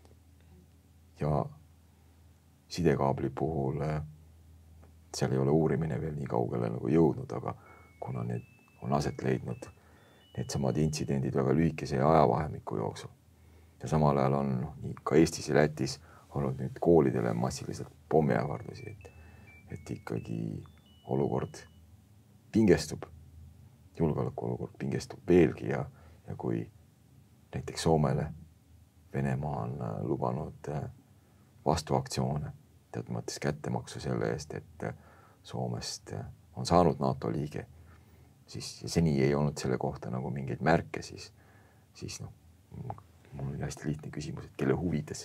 Ja sidekaabli puhul seal ei ole uurimine veel nii kaugele nagu jõudnud, aga kuna need on aset leidnud need samad intsidendid väga lühikese ajavahemiku jooksul. Ja samal ajal on nii ka Eestis ja Lätis olnud nüüd koolidele massiliselt pommiähvardusi, et, et ikkagi olukord pingestub. Julgeoleku olukord pingestub veelgi ja, ja kui näiteks Soomele Venemaa on lubanud vastuaktsioone, tead mõttes kättemaksu selle eest, et Soomest on saanud NATO liige, siis seni ei olnud selle kohta nagu mingeid märke, siis, siis noh, mul on hästi lihtne küsimus, et kelle huvides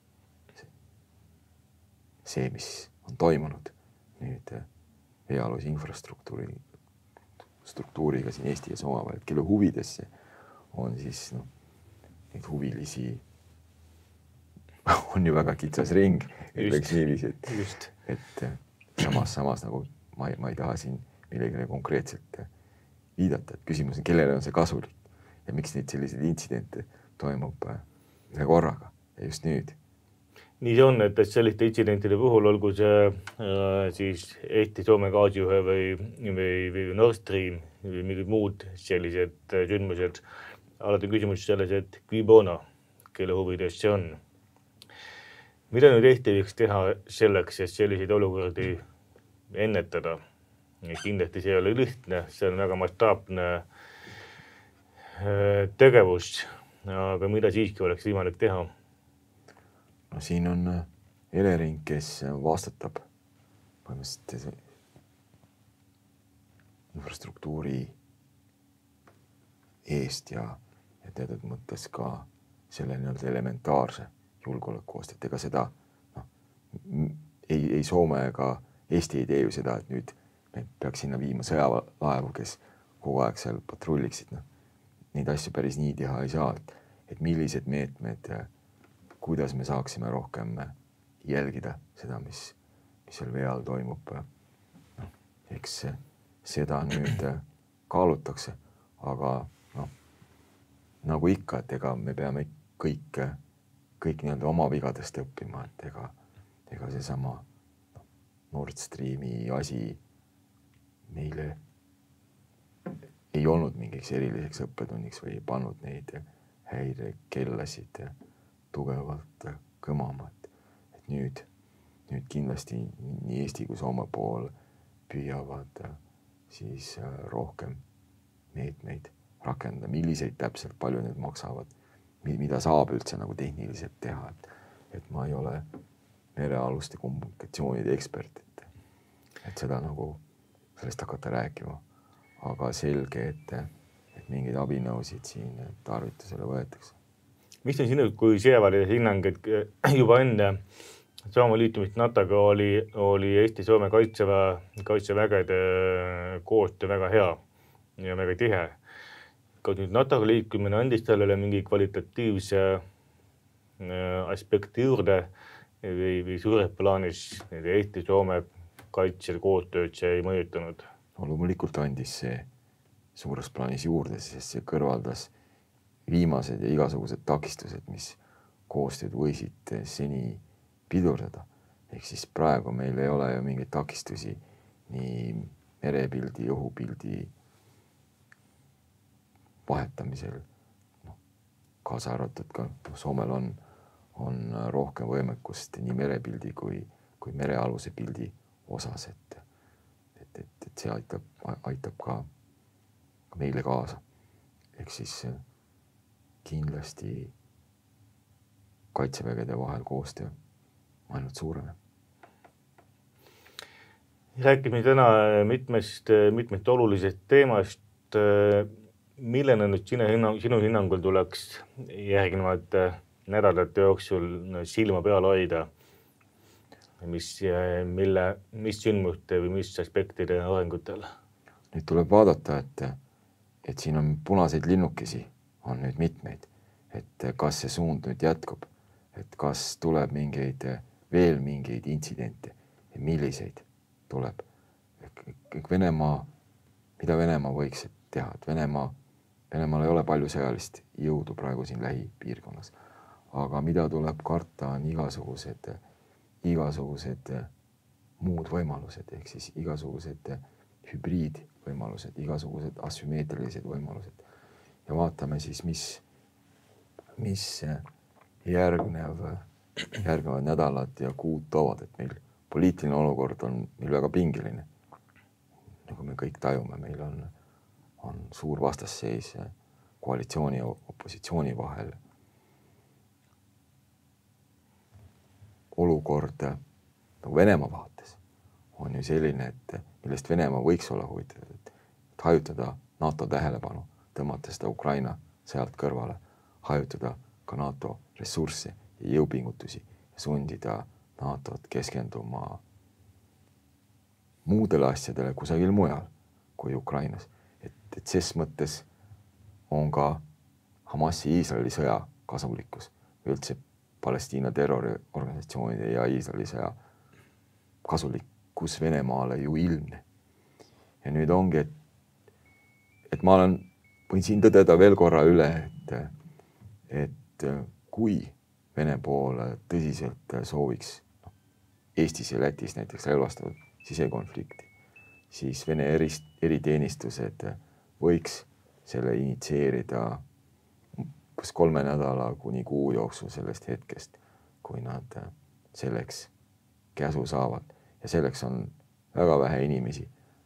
see, mis on toimunud nüüd veealuse infrastruktuuri struktuuriga siin Eesti ja Soome vahel, kelle huvides see on siis, noh, neid huvilisi on ju väga kitsas ring, ütleks niiviisi, et, et samas, samas nagu ma ei, ma ei taha siin millegile konkreetselt viidata, et küsimus on, kellele on see kasulik ja miks neid selliseid intsidente toimub ühe korraga ja just nüüd. Nii see on, et selliste intsidentide puhul, olgu see äh, siis Eesti-Soome gaasijuhe või, või, või Nord Stream või mingid muud sellised sündmused, alati on küsimus selles, et qui bono, kelle huvides see on. Mida nüüd Eesti võiks teha selleks, et selliseid olukordi ennetada? Kindlasti see ei ole lihtne, see on väga mastaapne tegevus, aga mida siiski oleks võimalik teha? No siin on Elering, kes vastutab põhimõtteliselt infrastruktuuri eest ja, ja teatud mõttes ka selle nii-öelda elementaarse julgeolekuost, et ega seda no, ei, ei Soome ega Eesti ei tee ju seda, et nüüd me peaks sinna viima sõjalaevu, kes kogu aeg seal patrulliksid. No, neid asju päris nii teha ei saa, et, et millised meetmed, kuidas me saaksime rohkem jälgida seda, mis, mis seal vee all toimub. No, eks seda nüüd kaalutakse, aga no, nagu ikka, et ega me peame kõik kõik nii-öelda oma vigadest õppima, et ega, ega see sama Nord Streami asi meile ei olnud mingiks eriliseks õppetunniks või ei pannud neid häirekellasid tugevalt kõmama. Et, et nüüd, nüüd kindlasti nii Eesti kui Soome pool püüavad siis rohkem meetmeid rakendada, milliseid täpselt palju need maksavad, mida saab üldse nagu tehniliselt teha, et, et ma ei ole merealuste kommunikatsioonide ekspert, et, et seda nagu sellest hakata rääkima, aga selge, et, et mingeid abinõusid siin tarvitusele võetakse. Mis on sinu kui sõjaväelise hinnang, et juba enne Soome liitumist NATOga oli, oli Eesti-Soome kaitseväe, kaitsevägede koostöö väga hea ja väga tihe. Kas nüüd NATOga liikumine andis sellele mingi kvalitatiivse aspekti juurde või, või suures plaanis Eesti-Soome kaitsel koostööd see ei mõjutanud? No, loomulikult andis see suures plaanis juurde, sest see kõrvaldas viimased ja igasugused takistused, mis koostööd võisid seni pidurdada. Ehk siis praegu meil ei ole ju mingeid takistusi nii merepildi, õhupildi vahetamisel, no, kaasa arvatud ka Soomel on, on rohkem võimekust nii merepildi kui, kui merealuse pildi osas, et, et, et, et see aitab, aitab ka, ka meile kaasa. Ehk siis kindlasti kaitsevägede vahel koostöö ainult suurene. Rääkime täna mitmest, mitmest olulisest teemast. Millena nüüd sinu, hinnang, sinu hinnangul tuleks järgnevate nädalate jooksul silma peal hoida, mis, mille, mis sündmuste või mis aspektide arengutel? Nüüd tuleb vaadata, et, et siin on punaseid linnukesi, on nüüd mitmeid, et kas see suund nüüd jätkub, et kas tuleb mingeid, veel mingeid intsidente ja milliseid tuleb. Venemaa, mida Venemaa võiks teha, et Venemaa Venemaal ei ole palju sõjalist jõudu praegu siin lähipiirkonnas, aga mida tuleb karta on igasugused, igasugused muud võimalused, ehk siis igasugused hübriidvõimalused, igasugused asümmeetrilised võimalused. Ja vaatame siis, mis, mis järgnev, järgnevad nädalad ja kuud toovad, et meil poliitiline olukord on meil väga pingeline. Nagu me kõik tajume, meil on on suur vastasseis koalitsiooni ja opositsiooni vahel. Olukord nagu Venemaa vaates on ju selline, et millest Venemaa võiks olla huvitatud, et hajutada NATO tähelepanu, tõmmata seda Ukraina sealt kõrvale, hajutada ka NATO ressursse ja jõupingutusi ja sundida NATOt keskenduma muudele asjadele kusagil mujal kui Ukrainas. Et, et ses mõttes on ka Hamasi Iisraeli sõja kasulikkus, üldse Palestiina terroriorganisatsioonide ja Iisraeli sõja kasulikkus Venemaale ju ilmne. Ja nüüd ongi, et, et ma olen, võin siin tõdeda veel korra üle, et, et kui Vene pool tõsiselt sooviks Eestis ja Lätis näiteks relvastatud sisekonflikti, siis Vene erist, eriteenistused võiks selle initseerida kas kolme nädala kuni kuu jooksul sellest hetkest, kui nad selleks käsu saavad. Ja selleks on väga vähe inimesi,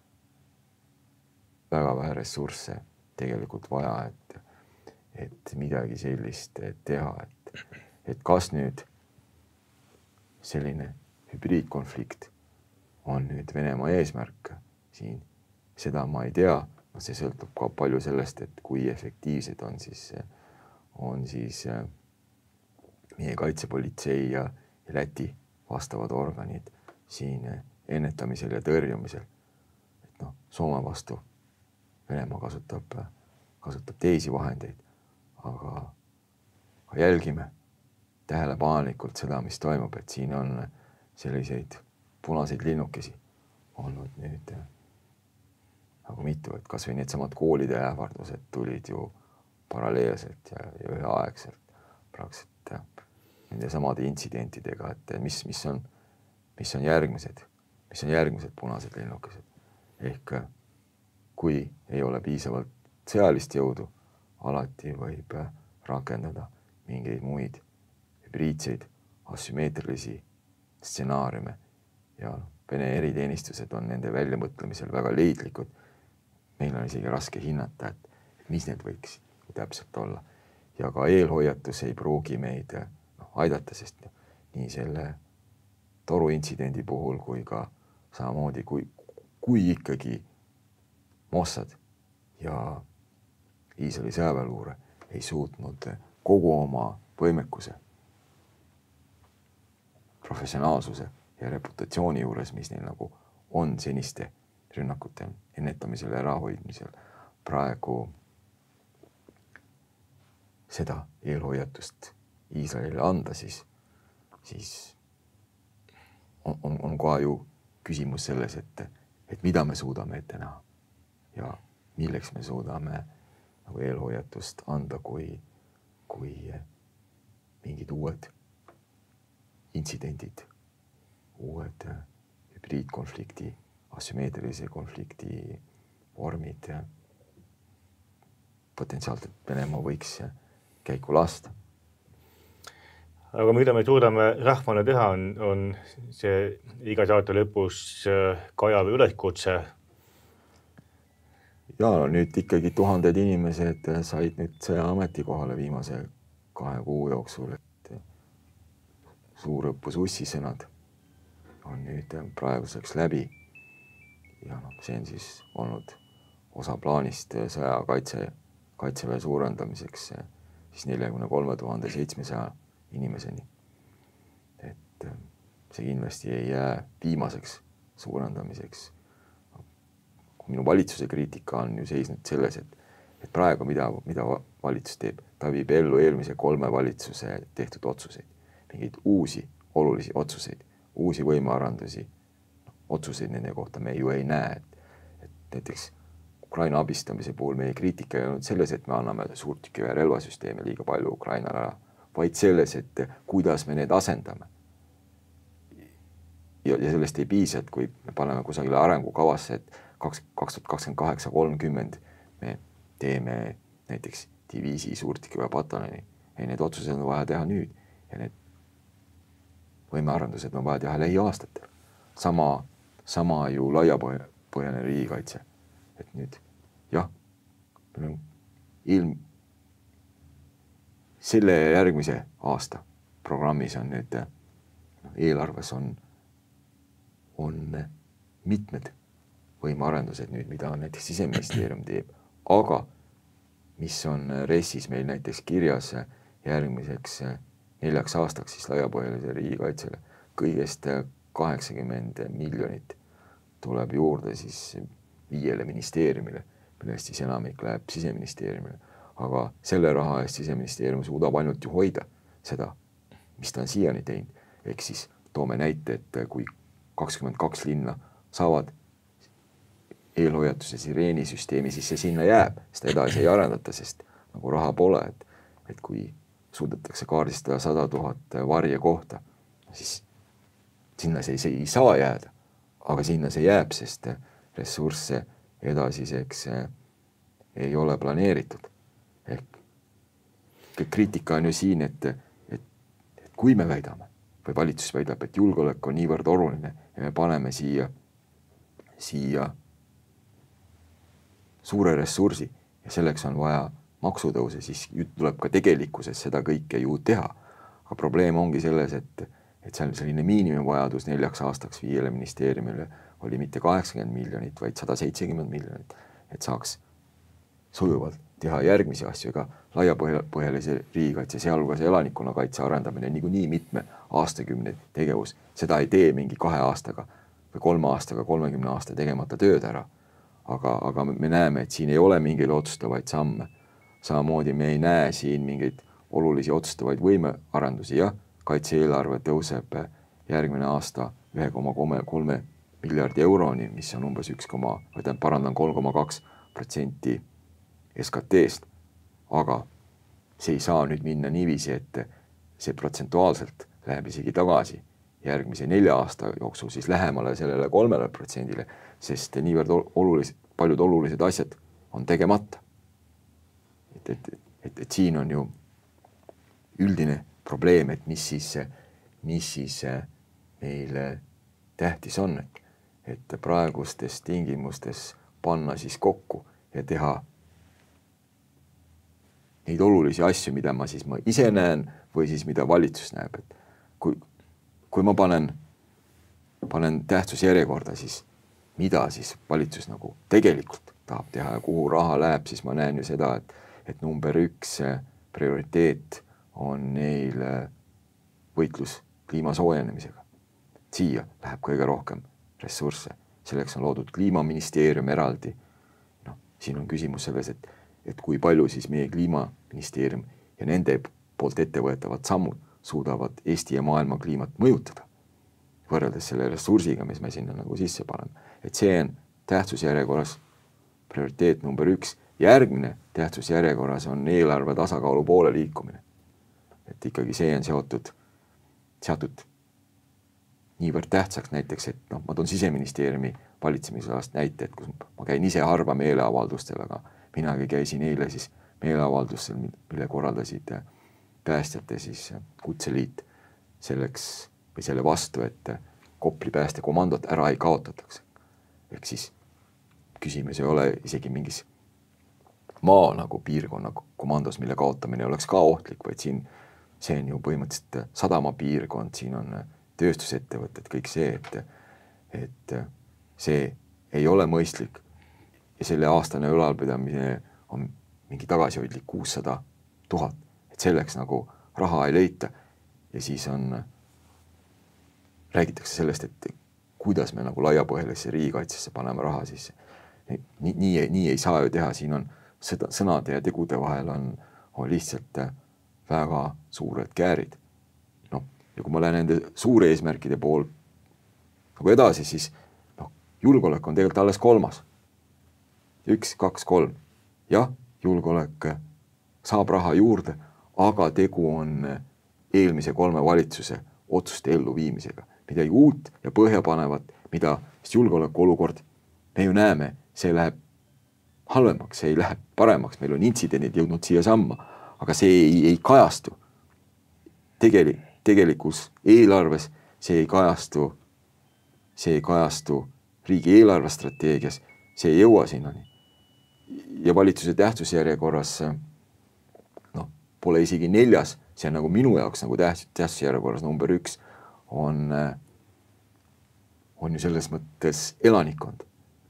väga vähe ressursse tegelikult vaja, et, et midagi sellist teha. Et, et kas nüüd selline hübriidkonflikt on nüüd Venemaa eesmärk siin, seda ma ei tea. No see sõltub ka palju sellest, et kui efektiivsed on siis, on siis meie kaitsepolitsei ja Läti vastavad organid siin ennetamisel ja tõrjumisel. Et noh, Soome vastu Venemaa kasutab, kasutab teisi vahendeid, aga, aga jälgime tähelepanelikult seda, mis toimub, et siin on selliseid punaseid linnukesi olnud nüüd nagu mitu, et kas või need samad koolide ähvardused tulid ju paralleelselt ja, ja üheaegselt praktiliselt nende samade intsidentidega, et mis, mis on, mis on järgmised, mis on järgmised punased linnukesed. Ehk kui ei ole piisavalt sõjalist jõudu, alati võib rakendada mingeid muid hübriidseid asümmeetrilisi stsenaariume ja Vene eriteenistused on nende väljamõtlemisel väga leidlikud. Meil on isegi raske hinnata, et mis need võiks täpselt olla. Ja ka eelhoiatus ei pruugi meid no, aidata, sest nii selle toru intsidendi puhul kui ka samamoodi, kui, kui ikkagi Mossad ja Iisraeli sõjaväeluure ei suutnud kogu oma võimekuse, professionaalsuse ja reputatsiooni juures, mis neil nagu on seniste rünnakute ennetamisel ja ärahoidmisel praegu seda eelhoiatust Iisraelile anda, siis, siis on, on, on ka ju küsimus selles, et, et mida me suudame ette näha ja milleks me suudame nagu eelhoiatust anda, kui, kui mingid uued intsidendid, uued hübriidkonflikti, asümmeetrilise konflikti vormid potentsiaalselt Venemaa võiks käiku lasta. Aga mida me suudame rahvana teha, on, on see iga saate lõpus Kajale üleskutse. Ja no, nüüd ikkagi tuhanded inimesed said nüüd sõja ametikohale viimase kahe kuu jooksul, et suurõppus ussisõnad on nüüd praeguseks läbi. Ja no, see on siis olnud osa plaanist sõja kaitse, kaitseväe suurendamiseks siis neljakümne kolme tuhande seitsmesaja inimeseni. Et see kindlasti ei jää viimaseks suurendamiseks. Minu valitsuse kriitika on ju seisnud selles, et, et praegu mida, mida valitsus teeb, ta viib ellu eelmise kolme valitsuse tehtud otsuseid, mingeid uusi olulisi otsuseid, uusi võimearandusi, otsuseid nende kohta me ju ei näe. Et, et näiteks Ukraina abistamise puhul meie kriitika ei olnud selles, et me anname suurtükiväe relvasüsteeme liiga palju Ukrainale ära, vaid selles, et kuidas me need asendame. Ja, ja sellest ei piisa, et kui me paneme kusagile arengukavasse, et kaks tuhat kakskümmend kaheksa kolmkümmend me teeme näiteks diviisi suurtükiväe pataljoni. Ja need otsused on vaja teha nüüd ja need võimearendused on vaja teha lähiaastatel. Sama, sama ju laiapõhjaline riigikaitse. Et nüüd, jah, ilm selle järgmise aasta programmis on nüüd, eelarves on, on mitmed võimearendused nüüd, mida näiteks Siseministeerium teeb, aga mis on RES-is meil näiteks kirjas järgmiseks neljaks aastaks siis laiapõhjalise riigikaitsele, kõigest kaheksakümmend miljonit tuleb juurde siis viiele ministeeriumile, millest siis enamik läheb Siseministeeriumile. Aga selle raha eest Siseministeerium suudab ainult ju hoida seda, mis ta on siiani teinud. Ehk siis toome näite, et kui kakskümmend kaks linna saavad eelhoiatuse sireenisüsteemi, siis see sinna jääb, seda edasi ei arendata, sest nagu raha pole, et, et kui suudetakse kaardistada sada tuhat varje kohta, siis sinna see, see ei saa jääda, aga sinna see jääb, sest ressursse edasiseks ei ole planeeritud. Ehk kriitika on ju siin, et, et, et kui me väidame, või valitsus väidab, et julgeolek on niivõrd oluline ja me paneme siia, siia suure ressursi ja selleks on vaja maksutõuse, siis tuleb ka tegelikkuses seda kõike ju teha. Aga probleem ongi selles, et, et seal selline miinimumvajadus neljaks aastaks viiele ministeeriumile oli mitte kaheksakümmend miljonit, vaid sada seitsekümmend miljonit, et saaks sujuvalt teha järgmisi asju, ega laiapõhjalise riigikaitse, sealhulgas elanikkonnakaitse arendamine niikuinii mitme aastakümne tegevus, seda ei tee mingi kahe aastaga või kolme aastaga, kolmekümne aasta tegemata tööd ära. Aga, aga me näeme, et siin ei ole mingeid otsustavaid samme. Samamoodi me ei näe siin mingeid olulisi otsustavaid võimearendusi. Jah, kaitse-eelarve tõuseb järgmine aasta ühe koma kolme miljardi euroni, mis on umbes üks, parandan kolm koma kaks protsenti S K T-st, aga see ei saa nüüd minna niiviisi, et see protsentuaalselt läheb isegi tagasi järgmise nelja aasta jooksul siis lähemale sellele kolmele protsendile, sest niivõrd olulised, paljud olulised asjad on tegemata. Et, et, et, et siin on ju üldine probleem, et mis siis, mis siis meile tähtis on, et, et praegustes tingimustes panna siis kokku ja teha neid olulisi asju, mida ma siis ma ise näen või siis mida valitsus näeb. Et kui, kui ma panen, panen tähtsusjärjekorda, siis mida siis valitsus nagu tegelikult tahab teha ja kuhu raha läheb, siis ma näen ju seda, et, et number üks prioriteet on neil võitlus kliima soojenemisega. Siia läheb kõige rohkem ressursse. Selleks on loodud kliimaministeerium eraldi. No, siin on küsimus selles, et et kui palju siis meie kliimaministeerium ja nende poolt ettevõetavad sammud suudavad Eesti ja maailma kliimat mõjutada võrreldes selle ressursiga, mis me sinna nagu sisse paneme. Et see on tähtsusjärjekorras prioriteet number üks. Järgmine tähtsusjärjekorras on eelarve tasakaalu poole liikumine. Et ikkagi see on seotud, seotud niivõrd tähtsaks näiteks, et no, ma toon Siseministeeriumi valitsemisalast näite, et kus ma käin ise harva meeleavaldustel, aga minagi käisin eile siis meeleavaldustel, mille korraldasid päästjate siis Kutseliit selleks või selle vastu, et Kopli päästekomandot ära ei kaotataks. Ehk siis küsimus ei ole isegi mingis maa nagu piirkonna komandos, mille kaotamine oleks ka ohtlik, vaid siin see on ju põhimõtteliselt sadama piirkond, siin on tööstusettevõtted, kõik see, et, et see ei ole mõistlik. Ja selle aastane ülalpidamine on mingi tagasihoidlik kuussada tuhat, et selleks nagu raha ei leita ja siis on, räägitakse sellest, et kuidas me nagu laiapõhjalisse riigikaitsesse paneme raha sisse. Nii, nii, nii ei saa ju teha, siin on sõda, sõnade ja tegude vahel on, on lihtsalt väga suured käärid. No, ja kui ma lähen nende suure eesmärkide pool nagu edasi, siis no, julgeolek on tegelikult alles kolmas. Üks, kaks, kolm. Jah, julgeolek saab raha juurde, aga tegu on eelmise kolme valitsuse otsuste ellu viimisega. Midagi uut ja põhja panevat, mida julgeoleku olukord, me ju näeme, see läheb halvemaks, see ei lähe paremaks, meil on intsidendid jõudnud siia samma, aga see ei, ei kajastu Tegeli, tegelikus eelarves, see ei kajastu, see ei kajastu riigi eelarvestrateegias, see ei jõua sinnani. Ja valitsuse tähtsusjärjekorras no, pole isegi neljas, see on nagu minu jaoks nagu tähtsusjärjekorras number üks on, on ju selles mõttes elanikkond.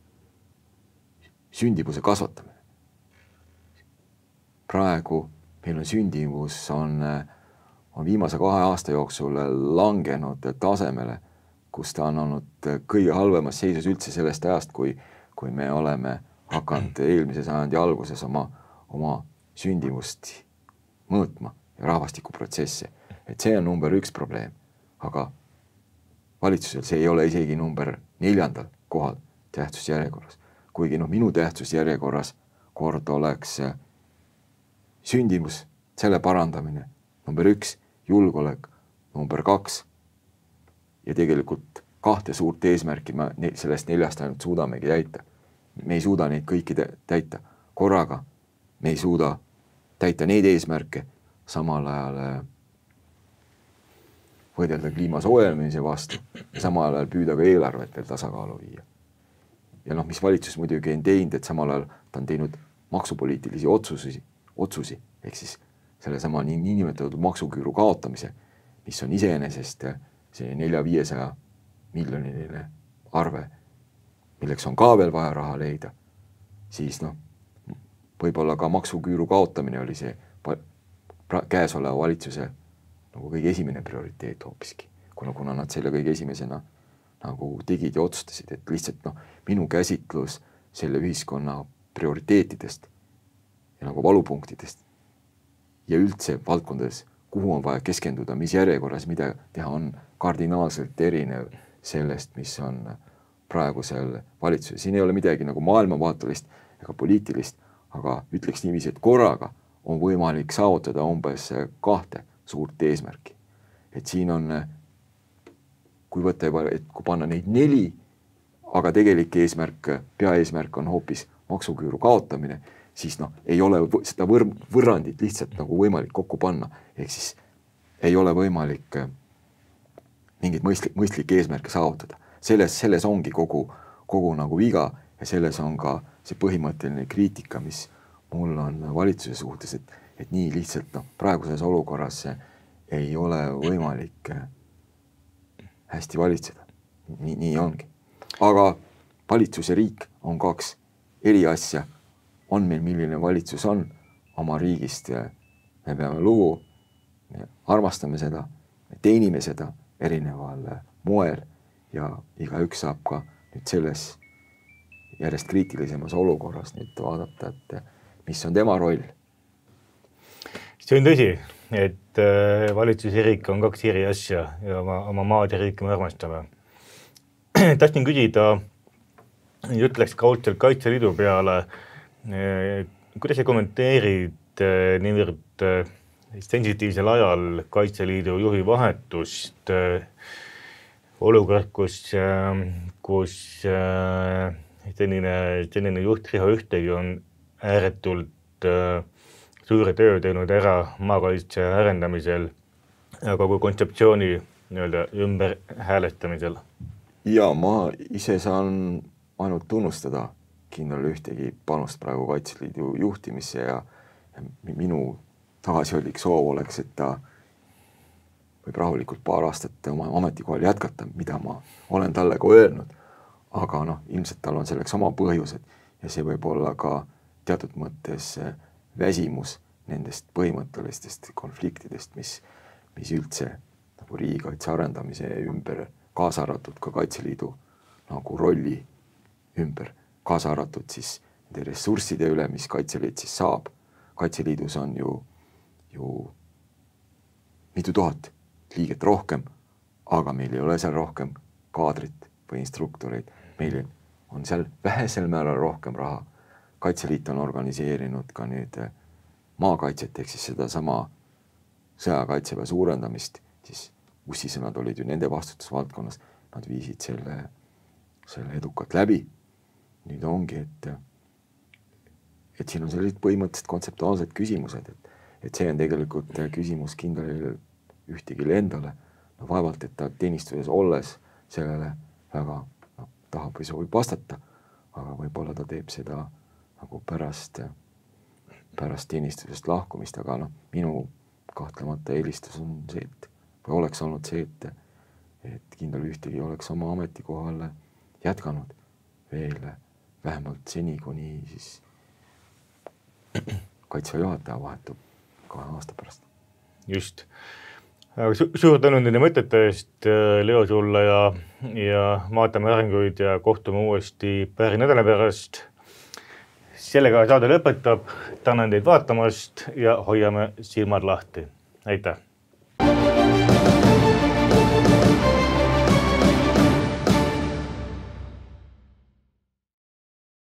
Sündivuse kasvatamine. Praegu meil on sündivus on, on viimase kahe aasta jooksul langenud tasemele, kus ta on olnud kõige halvemas seisus üldse sellest ajast, kui, kui me oleme hakanud eelmise sajandi alguses oma, oma sündivust mõõtma ja rahvastikuprotsesse. Et see on number üks probleem, aga valitsusel see ei ole isegi number neljandal kohal tähtsusjärjekorras. kuigi noh, minu tähtsus järjekorras kord oleks sündimus, selle parandamine, number üks, julgeolek, number kaks ja tegelikult kahte suurt eesmärki me sellest neljast ainult suudamegi täita. Me ei suuda neid kõiki täita korraga, me ei suuda täita neid eesmärke, samal ajal võidelda kliima soojenemise vastu, samal ajal püüda ka eelarvet veel tasakaalu viia. Ja noh, mis valitsus muidugi on teinud, et samal ajal ta on teinud maksupoliitilisi otsusi, otsusi ehk siis selle sama nii, nii nimetatud maksuküüru kaotamise, mis on iseenesest see nelja-viiesaja miljoniline arve, milleks on ka veel vaja raha leida, siis noh, võib-olla ka maksuküüru kaotamine oli see käesoleva valitsuse nagu kõige esimene prioriteet hoopiski, kuna, kuna nad selle kõige esimesena nagu tegid ja otsustasid, et lihtsalt noh, minu käsitlus selle ühiskonna prioriteetidest ja nagu valupunktidest ja üldse valdkondades, kuhu on vaja keskenduda, mis järjekorras mida teha, on kardinaalselt erinev sellest, mis on praegusel valitsusel. Siin ei ole midagi nagu maailmavaatelist ega poliitilist, aga ütleks niiviisi, et korraga on võimalik saavutada umbes kahte suurt eesmärki. Et siin on, kui võtta juba, et kui panna neid neli, aga tegelik eesmärk, peaeesmärk on hoopis maksuküüru kaotamine, siis noh, ei ole seda võr võrrandit lihtsalt nagu võimalik kokku panna. Ehk siis ei ole võimalik mingit mõistlik, mõistlik eesmärke saavutada. Selles, selles ongi kogu, kogu nagu viga ja selles on ka see põhimõtteline kriitika, mis mul on valitsuse suhtes, et, et nii lihtsalt noh, praeguses olukorras ei ole võimalik hästi valitseda. Nii, nii ongi. Aga valitsus ja riik on kaks eri asja. On meil milline valitsus on oma riigist ja me peame lugu, me armastame seda, me teenime seda erineval moel ja igaüks saab ka nüüd selles järjest kriitilisemas olukorras nüüd vaadata, et mis on tema roll. See on tõsi, et valitsus ja riik on kaks eri asja ja oma, oma maad ja riiki me armastame. Tahtsin küsida, ütleks kaudselt Kaitseliidu peale, kuidas sa kommenteerid niivõrd sensitiivsel ajal Kaitseliidu juhi vahetust, olukord, kus, kus selline, selline juht Riho Ühtegi on ääretult suure töö teinud ära maakaitse arendamisel, aga kui kontseptsiooni nii-öelda ümber häälestamisel? Ja ma ise saan ainult tunnustada kindral Ühtegi panust praegu Kaitseliidu juhtimisse ja minu tagasihoidlik soov oleks, et ta võib rahulikult paar aastat oma ametikohal jätkata, mida ma olen talle ka öelnud, aga noh, ilmselt tal on selleks oma põhjused ja see võib olla ka teatud mõttes väsimus nendest põhimõttelistest konfliktidest, mis, mis üldse nagu riigikaitse arendamise ümber, kaasa arvatud ka Kaitseliidu nagu rolli ümber, kaasa arvatud siis nende ressursside üle, mis Kaitseliit siis saab. Kaitseliidus on ju, ju mitu tuhat liiget rohkem, aga meil ei ole seal rohkem kaadrit või instruktoreid. Meil on seal vähesel määral rohkem raha. Kaitseliit on organiseerinud ka nüüd maakaitset, ehk siis seda sama sõjakaitseväe suurendamist, siis ussisõnad olid ju nende vastutusvaldkonnas, nad viisid selle, selle edukalt läbi. Nüüd ongi, et, et siin on sellised põhimõtteliselt kontseptuaalsed küsimused, et, et see on tegelikult küsimus kindralile Ühtegile endale. No vaevalt, et ta teenistuses olles sellele väga no, tahab või soovib vastata, aga võib-olla ta teeb seda nagu pärast, pärast teenistusest lahkumist, aga no, minu kahtlemata eelistus on see, et või oleks olnud see, et, et kindral Ühtegi oleks oma ametikohal jätkanud veel vähemalt seni, kuni siis Kaitseväe juhataja vahetub kahe aasta pärast. Just. Su suur tänu nende mõtete eest, Leo, sulle ja, ja vaatame arenguid ja kohtume uuesti paari nädala pärast. Sellega saade lõpetab. Tänan teid vaatamast ja hoiame silmad lahti. Aitäh!